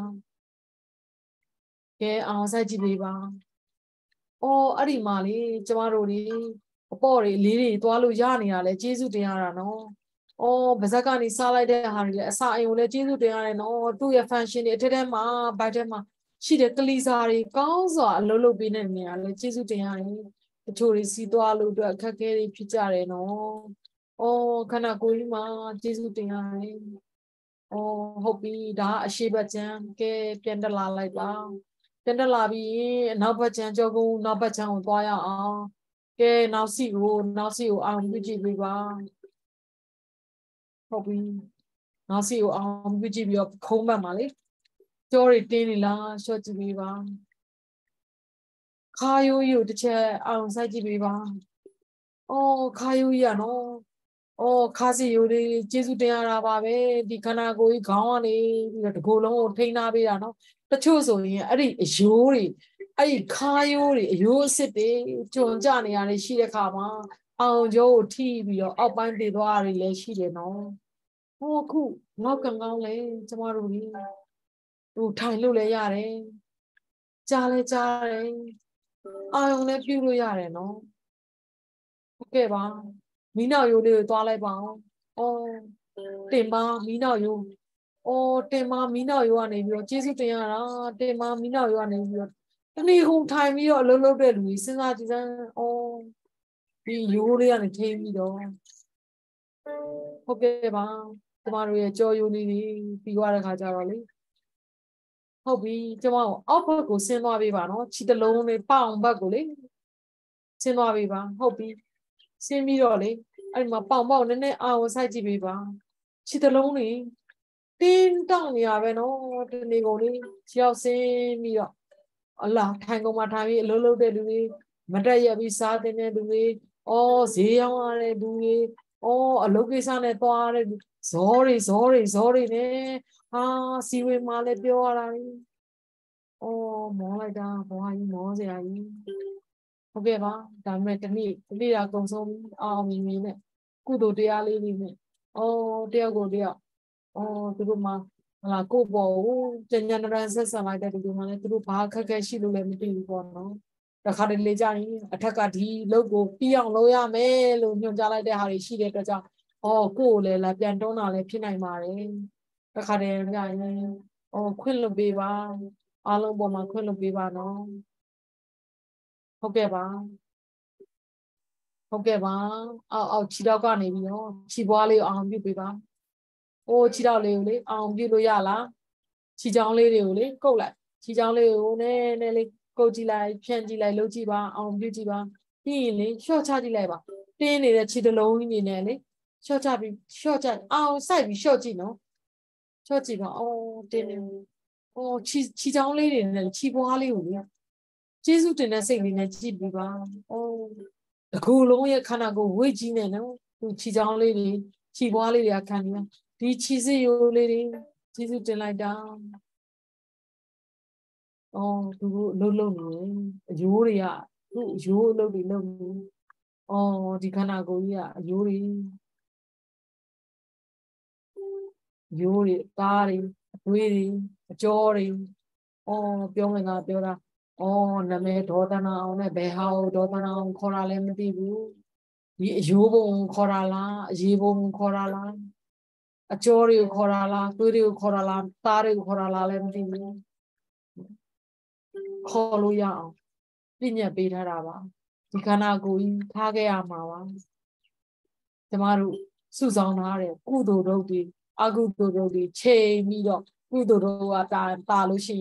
ကဲအောင်ဆိုင်ကြည့်ပေးပါအော်အဲ့ဒီမှာလေကျမတို့တွေအပေါ့တွေလေးတွေသွားလို့ရနေတာလေကျေးဇူးတင်ရတာနော်အော်ဗဇက်ကနေစားလိုက်တဲ့ဟာတွေလည်းအစာအိမ်ကိုလည်းကျေးဇူးတင်ရတယ်နော်သူ့ရဲ့ function တွေအထက်ထဲမှာဘိုက်ထဲမှာရှိတဲ့ကလေးစားတွေကောင်းစွာအလုပ်လုပ်ပေးနေနေရလေကျေးဇူးတင်ရတယ်တချို့တွေစီးသွားလို့အတွက်အခက်အခဲတွေဖြစ်ကြတယ်နော်အော်ခန္ဓာကိုယ်ကြီးမှာကျေးဇူးတင်ရတယ်အော်ဟုတ်ပြီဒါအရှိဘကျန်ကဲပြန်တက်လာလိုက်ပါပြန်တက်လာပြီးအနောက်ဘက်ကျန်ကြောကုန်းနောက်ဘက်ကျန်ကိုသွားရအောင်ကဲနောက်စီကိုအောင်ပြုကြည့်ပေးပါဟုတ်ပြီနောက်စီကိုအောင်ပြုကြည့်ပြီးတော့ခုံးဘက်မှာလေကြောတွေတင်းနေလားရှော့ကြည့်ပေးပါခါယိုးယူတစ်ချက်အောင်စိုက်ကြည့်ပေးပါအော်ခါယိုးရနော်အော်ခါစီယိုးလေးကျေးဇူးတင်ရတာပါပဲဒီခန္ဓာကိုယ်ကြီးခေါင်းကနေပြီးတော့ဒီကိုယ်လုံးကိုထိန်းထားပေးတာနော်တချို့ဆိုရင်အဲ့ဒီအယိုးတွေအဲ့ဒီခါယိုးတွေအယိုးအစ်စ်တွေကျွံကြနေရတယ်ရှိတဲ့ခါမှာအောင်ကျိုးကိုထိပြီးတော့အောက်ပိုင်းတည်သွားတာတွေလည်းရှိတယ်နော်ဟိုခုနောက်ကံကောင်းလေကျမတို့ဒီဟိုထိုင်လို့လည်းရတယ်ကြားလည်းကြားတယ်အာယုံလည်းပြုလို့ရတယ်နော်ဟုတ်ကဲ့ပါမီးနောက်ရိုးလေးကိုသွားလိုက်ပါအောင်အော်တင်ပါမီးနောက်ရိုးအော်တင်ပါမီးနောက်ရိုးကနေပြီးတော့ကျေးဇူးတင်ရတာတင်ပါမီးနောက်ရိုးကနေပြီးတော့တနည်းကုန်ထိုင်ပြီးတော့အလုံးလုံးတဲ့လူကြီးစဉ်းစားကြည့်စမ်းအော်ဒီရိုးလေးကနေထိန်းပြီးတော့ဟုတ်ကဲ့ပါကျမတို့ရဲ့ကြောရိုးလေးတွေပြီးသွားတဲ့ခါကျတော့လေဟုတ်ပြီကျမတို့အောက်ဘက်ကိုဆင်းသွားပေးပါနော်ခြေတလုံးလေးပေါင်ဘက်ကိုလေဆင်းသွားပေးပါဟုတ်ပြီဆင်းပြီးတော့လေအဲ့ဒီမှာပေါင်ပေါင်နည်းနည်းအာဝန်စိုက်ကြည့်ပေးပါခြေတလုံးလေးတင်းတောင့်နေရပဲနော်ဒီနေ့ကုန်လေးရောက်ဆင်းပြီးတော့အလားထိုင်ကုန်မှာထိုင်ပြီးအလုံးလုံးတဲ့လူတွေမတက်ရပြီးစားတဲ့လူတွေအော်ဈေးရောင်းရတဲ့လူတွေအော်အလုပ်ကိစ္စနဲ့သွားတဲ့ဇောတွေနဲ့ဟာစီဝေမှာလည်းပြောရတာအော်မောလိုက်တာဘွားကြီးမောစရာကြီးဟုတ်ကဲ့ပါဒါပေမဲ့တနေ့တာကုံဆုံးအောင်မြင်မြင်နဲ့ကုသိုလ်တရားလေးတွေနဲ့အော်တယောက်ကိုတယောက်အော်သူတို့မှဟလာကိုပေါ်ကိုကျန်ကျန်ရန်ဆက်ဆံလိုက်တဲ့ဒီမှာလည်းသူတို့ဘာခက်ခဲရှိလို့လည်းမသိဘူးပေါ့နော်တခါတလေကြာရင်အထက်ကဒီလုပ်ကိုပြီးအောင်လုပ်ရမယ်လို့ညွှန်ကြားလိုက်တဲ့ဟာတွေရှိတဲ့အတွက်ကြောင့်အော်ကိုယ်ကိုလည်းလာပြန်တွန်းတာလည်းဖြစ်နိုင်ပါတယ်တခါတည်းကြာရင်အော်ခွင့်လွှတ်ပေးပါအားလုံးပေါ်မှာခွင့်လွှတ်ပေးပါနော်ဟုတ်ကဲ့ပါအောက်ခြေထောက်ကနေပြီးတော့ခြေပွားလေးကိုအောင်ပြုပေးပါအိုးခြေထောက်လေးကိုလေအောင်ပြုလို့ရလားခြေချောင်းလေးတွေကိုလေကုတ်လိုက်ခြေချောင်းလေးကိုနည်းနည်းလေးကုတ်ကြည့်လိုက်ဖြန့်ကြည့်လိုက်လှုပ်ကြည့်ပါအောင်ပြုကြည့်ပါပြီးရင်လေရှော့ချကြည့်လိုက်ပါတင်းနေတဲ့ခြေတစ်လုံးကြီးနေနဲ့လေရှော့ချပြီးရှော့ချအောင်စိုက်ပြီးရှော့ကြည့်နော်ရှော့ကြည့်ပါအော်တင်းနေအော်ခြေချောင်းလေးတွေနဲ့ခြေပွားလေးကိုလေကျေးဇူးတင်တဲ့စိတ်လေးနဲ့ကြည့်ပြီးပါအော်တကူလုံးရဲ့ခန္ဓာကိုယ်ဝိတ်ကြီးနေနော်သူခြေချောင်းလေးတွေခြေပွားလေးတွေကခံနေဒီခြေစစ်ရိုးလေးတွေကျေးဇူးတင်လိုက်တာအော်သူတို့အလုပ်လုပ်နေအယိုးတွေကသူ့အယိုးအလုပ်တွေလုပ်နေအော်ဒီခန္ဓာကိုယ်ကြီးကအယိုးတွေသားတွေအသွေးတွေအကြောတွေအော်ပြောမယ်ကပြောတာအော်နာမည်ဒေါသနာအောင်နဲ့ဘယ်ဟာကိုဒေါသနာအောင်ခေါ်တာလဲမသိဘူးဒီအယိုးဘုံခေါ်တာလားအရေးဘုံခေါ်တာလားအကျော်တွေကိုခေါ်တာလားသွေးတွေကိုခေါ်တာလားသားတွေကိုခေါ်တာလားလည်းမသိဘူးခေါ်လို့ရအောင်ပြည့်ညတ်ပေးထားတာပါဒီခန္ဓာကိုယ်ကြီးထားခဲ့ရမှာပါကျမတို့စုဆောင်ထားတဲ့ကုသိုလ်တို့တွေအကုသိုလ်တို့တွေချိန်ပြီးတော့ကုသိုလ်တို့ကတာလို့ရှိရင်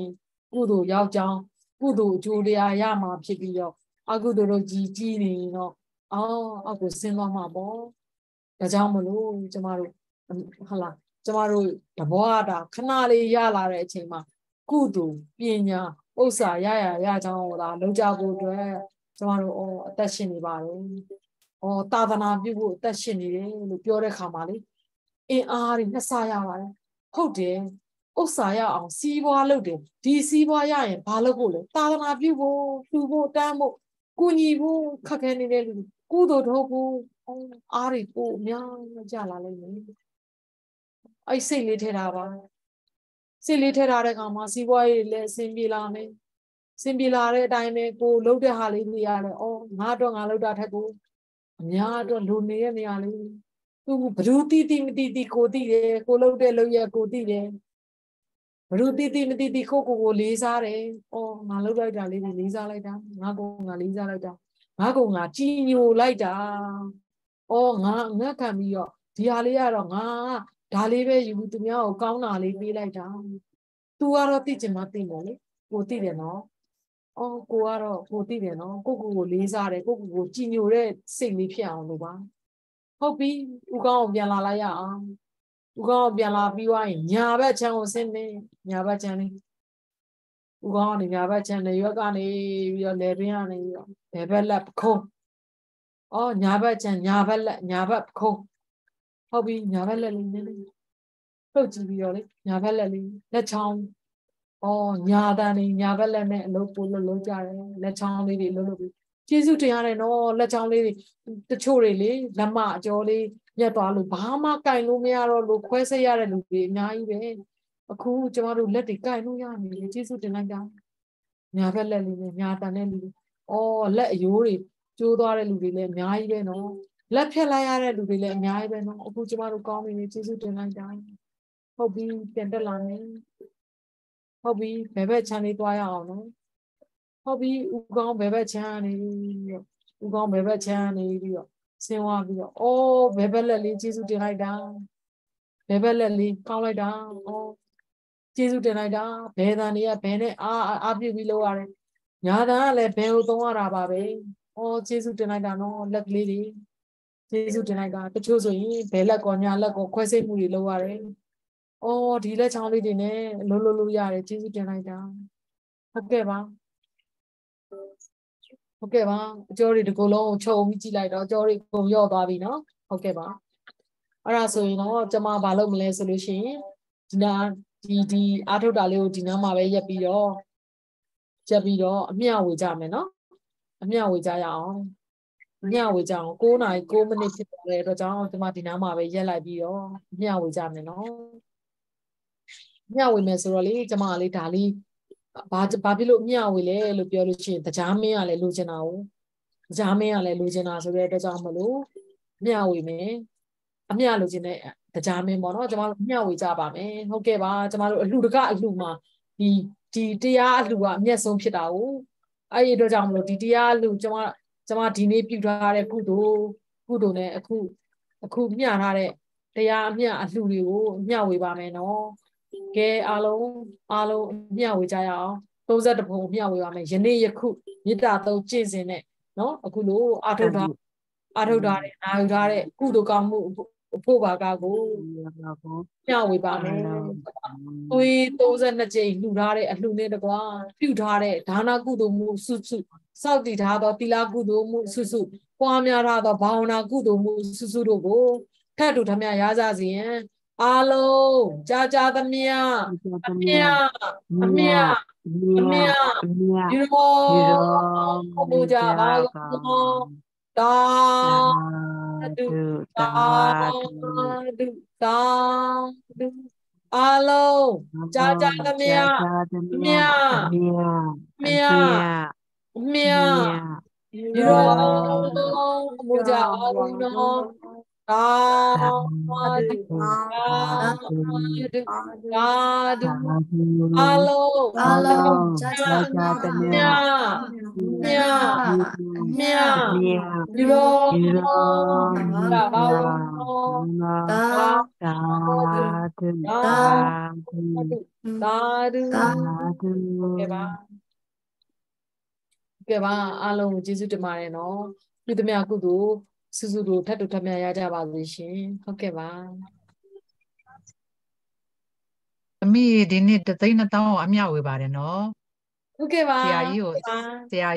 ကုသိုလ်ရောက်ကြောင်းကုသိုလ်အကျိုးတရားရမှာဖြစ်ပြီးတော့အကုသိုလ်တို့ကြီးနေတော့အောက်ကိုဆင်းသွားမှာပေါ့ဒါကြောင့်မလို့ကျမတို့ဟုတ်လားကျမတို့တဘောတာခဏလေးရလာတဲ့အချိန်မှာကုသိုလ်ပညာဥစ္စာရကြောင်းလာလုံးကြဖို့အတွက်ကျမတို့အသက်ရှင်နေပါတယ်သာသနာပြုဖို့အသက်ရှင်နေတယ်လို့ပြောတဲ့ခါမှာလေအင်အားတွေနှစ်ဆရပါတယ်ဟုတ်တယ်ဥစ္စာရအောင်စီးပွားလုပ်တယ်ဒီစီးပွားရရင်ဘာလုပ်ဖို့လဲသာသနာပြုဖို့လှူဖို့တန်းဖို့ကုညီဖို့ခက်ခဲနေတဲ့လူကုသိုလ်ထုတ်ဖို့အားတွေပို့အများကြီးကြလာလိမ့်မယ်အဲ့စိတ်လေးထဲတာပါစိတ်လေးထဲထားတဲ့ခါမှာစီးပွားရေးလည်းအဆင်ပြေလာမယ်အဆင်ပြေလာတဲ့အတိုင်းပဲကိုလှုပ်တဲ့ဟာလေးတွေရတယ်ငါတော့ငါလှုပ်တာထက်ကိုအများတော့လူနေတဲ့နေရာလေးသူဘယ်သူတီမတီကိုတီတယ်ကိုလှုပ်တဲ့လှုပ်ရက်ကိုတီတယ်ဘယ်သူတီမတီကိုလေးစားတယ်ငါလှုပ်လိုက်တာလေးလေးစားလိုက်တာငါလေးစားလိုက်တာငါကြီးညိုလိုက်တာငါခံပြီးတော့ဒီဟာလေးကတော့ငါဒါလေးပဲယူသူများကိုကောင်းတာလေးပေးလိုက်တာသူကတော့သိချင်မှသိမယ်လေကိုသိတယ်နော်ကိုကတော့ကိုသိတယ်နော်ကိုလေးစားတယ်ကိုကြည်ညိုတဲ့စိတ်လေးဖြစ်အောင်လို့ပါဟုတ်ပြီဦးကောင်းကိုပြန်လာလိုက်ရအောင်ဦးကောင်းကိုပြန်လာပြီးသွားရင်ညာဘက်ချမ်းကိုဆင်းနေညာဘက်ချမ်းလေးဦးကောင်းကနေညာဘက်ချမ်းနေရွက်ကနေပြီးတော့လေတွင်းကနေပြီးတော့ဘယ်ဘက်လက်ပခုံးညာဘက်ချမ်းညာဘက်လက်ညာဘက်ပခုံးဟုတ်ပြီညာဘက်လက်လေးနည်းနည်းထုတ်ကြည့်ပြီးတော့လေညာဘက်လက်လေးလက်ချောင်းညာတန်နေညာဘက်လက်နဲ့အလုပ်ပို့လို့ကြတယ်လက်ချောင်းလေးတွေလုပ်ပြီးကျေးဇူးတင်ရတယ်နော်လက်ချောင်းလေးတွေတချို့တွေလေလက်မအကျော်လေးညက်သွားလို့ဘာမှကင်လို့မရတော့လို့ခွဲစိတ်ရတဲ့လူတွေအများကြီးပဲအခုကျမတို့လက်တွေကင်လို့ရနေတယ်ကျေးဇူးတင်လိုက်တာညာဘက်လက်လေးနဲ့ညာတန်တဲ့လူလက်အယိုးတွေကျိုးသွားတဲ့လူတွေလည်းအများကြီးပဲနော်လက်ဖြတ်လိုက်ရတဲ့လူတွေလည်းအများကြီးပဲနော်အခုကျမတို့ကောင်းနေပြီကျေးဇူးတင်လိုက်တာဟုတ်ပြီပြန်တက်လာမယ်ဟုတ်ပြီဘယ်ဘက်ချမ်းလေးသွားရအောင်နော်ဟုတ်ပြီဦးကောင်းဘယ်ဘက်ချမ်းနေဦးကောင်းဘယ်ဘက်ချမ်းနေပြီးတော့ဆင်းသွားပြီးတော့ဘယ်ဘက်လက်လေးကျေးဇူးတင်လိုက်တာဘယ်ဘက်လက်လေးကောင်းလိုက်တာကျေးဇူးတင်လိုက်တာဘယ်တန်တွေကဘယ်နဲ့အားပြည့်ပြီးလောက်ရတယ်ညာတန်ကလည်းဘယ်ကိုသုံးရတာပါပဲကျေးဇူးတင်လိုက်တာနော်လက်ကလေးတွေကျေးဇူးတင်လိုက်တာတချို့ဆိုရင်ဘယ်လက်ကောညာလက်ကောခွဲစိတ်မှုတွေလုပ်ရတယ်ဒီလက်ချောင်းလေးတွေနဲ့လို့ရတယ်ကျေးဇူးတင်လိုက်တာဟုတ်ကဲ့ပါဟုတ်ကဲ့ပါအကျော်တွေဒီကုလုံးကိုခြုံပြီးကြည့်လိုက်တော့အကျော်တွေကုန်ရော့သွားပြီနော်ဟုတ်ကဲ့ပါအဲ့ဒါဆိုရင်တော့ကျွန်မဘာလုပ်မလဲဆိုလို့ရှိရင်ဒီအားထုတ်တာလေးကိုဒီနားမှာပဲရက်ပြီးတော့အမျှဝေကြမယ်နော်အမျှဝေကြရအောင်အမျှဝေကြအောင်9 နာရီ 9 မိနစ်ဖြစ်တဲ့အတွက်ကြောင့်ကျွန်မဒီနားမှာပဲရက်လိုက်ပြီးတော့အမျှဝေကြမယ်နော်မျှဝေမယ်ဆိုတော့လေကျွန်မလေးဒါလေးဘာဖြစ်လို့မျှဝေလဲလို့ပြောလို့ရှိရင်တရားမင်းကလည်းလိုချင်တာကိုတရားမင်းကလည်းလိုချင်တာဆိုတဲ့အတွက်ကြောင့်မလို့မျှဝေမယ်အမျှလိုချင်တဲ့တရားမင်းပေါ့နော်ကျွန်မတို့မျှဝေကြပါမယ်ဟုတ်ကဲ့ပါကျွန်မတို့အလှမှာဒီတရားအလှကအမျက်ဆုံးဖြစ်တာကိုအဲ့ဒီအတွက်ကြောင့်မလို့ဒီတရားအလှကျွန်မဒီနေ့ပြုထားတဲ့ကုသိုလ်နဲ့အခုမျှထားတဲ့တရားအမျှအလှတွေကိုမျှဝေပါမယ်နော်ကဲအားလုံးမျှဝေကြရအောင်31ပုံမျှဝေပါမယ်ယနေ့ယခုမေတ္တာသုံးကျင့်စဉ်နဲ့နော်အခုလိုအာထုတ်ထားတဲ့နာယူထားတဲ့ကုသိုလ်ကောင်းမှုအဖို့ပါကကိုမျှဝေပါမယ်သွေး32ကြိမ်လှူထားတဲ့အလှနဲ့တကွာပြုထားတဲ့ဒါနကုသိုလ်မှုစုစောင့်တည်ထားသောသီလကုသိုလ်မှုစုပွားများထားသောဘာဝနာကုသိုလ်မှုစုတို့ကိုထပ်တူထမျှရကြစေရန်အားလုံးကြာသမျှအမြယူတော်မူကြပါကုန်သာဓုအားလုံးကြာသမျှအမြယူတော်မူကြအောင်နော်သာဓုအားလုံးကြာသမျှယူတော်မူကြပါအောင်သာဓုကဲပါကဲပါအားလုံးကိုကျေးဇူးတင်ပါတယ်နော်ပြုသမျှကုသိုလ်စုစုတို့ထပ်တူထပ်မြတ်ရကြပါစေရှင်ဟုတ်ကဲ့ပါသမီးဒီနေ့3,200အမျှဝေပါတယ်နော်ဟုတ်ကဲ့ပါဆရာကြီးကိုဆရာ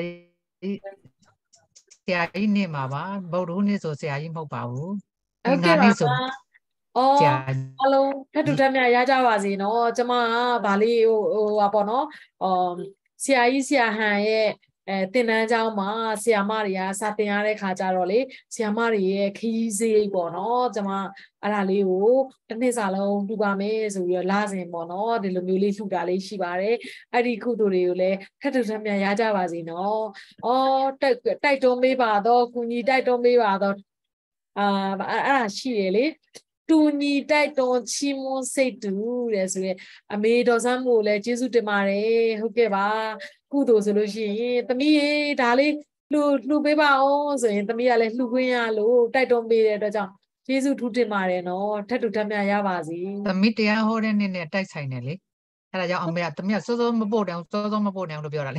ကြီးနေမှာပါဗုဒ္ဓဟူးနေ့ဆိုဆရာကြီးမဟုတ်ပါဘူးဟုတ်ကဲ့ပါအော်အလုံးထပ်တူထပ်မြတ်ရကြပါစေနော်ကျမကဗာလေးဟိုပါပေါ့နော်ဆရာကြီးဆရာဟန်ရဲ့သင်တန်းကျောင်းမှာဆရာမတွေကစာသင်ရတဲ့ခါကျတော့လေဆရာမတွေရဲ့ခရီးစရိတ်ပေါ့နော်ကျမအဲ့ဒါလေးကိုတစ်နှစ်စာလုံးလှူပါမယ်ဆိုပြီးတော့လာစဉ်ပေါ့နော်ဒီလိုမျိုးလေးလှူတာလေးရှိပါတယ်အဲ့ဒီကုသိုလ်တွေကိုလည်းထပ်တူထပ်မြတ်ရကြပါစေနော်တိုက်တွန်းပေးပါတော့ကုညီတိုက်တွန်းပေးပါတော့အဲ့ဒါရှိရလေတူညီတိုက်တွန်းချီးမွမ်းစိတ်တူတဲ့ဆိုရင်အမေတော်ဆန်းမို့လည်းကျေးဇူးတင်ပါတယ်ဟုတ်ကဲ့ပါကုသိုလ်ဆိုလို့ရှိရင်သမီးရေဒါလေးလှူပေးပါအောင်ဆိုရင်သမီးကလည်းလှူခွင့်ရလို့တိုက်တွန်းပေးတဲ့အတွက်ကြောင့်ကျေးဇူးထူးတင်ပါတယ်နော်ထပ်တူထပ်မြတ်ရပါစေသမီးတရားဟောတဲ့နေ့နဲ့တိုက်ဆိုင်တယ်လေအဲ့ဒါကြောင့်အမေကသမီးကစောစောမပို့တယ်စောစောမပို့တယ်လို့ပြောတာလေ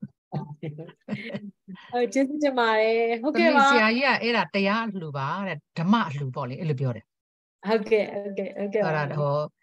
ကျေးဇူးတင်ပါတယ်ဟုတ်ကဲ့ပါဆရာကြီးကအဲ့ဒါတရားလှူပါတဲ့ဓမ္မလှူပေါ့လေအဲ့လိုပြောတယ်ဟုတ်ကဲ့အဲ့ဒါဟော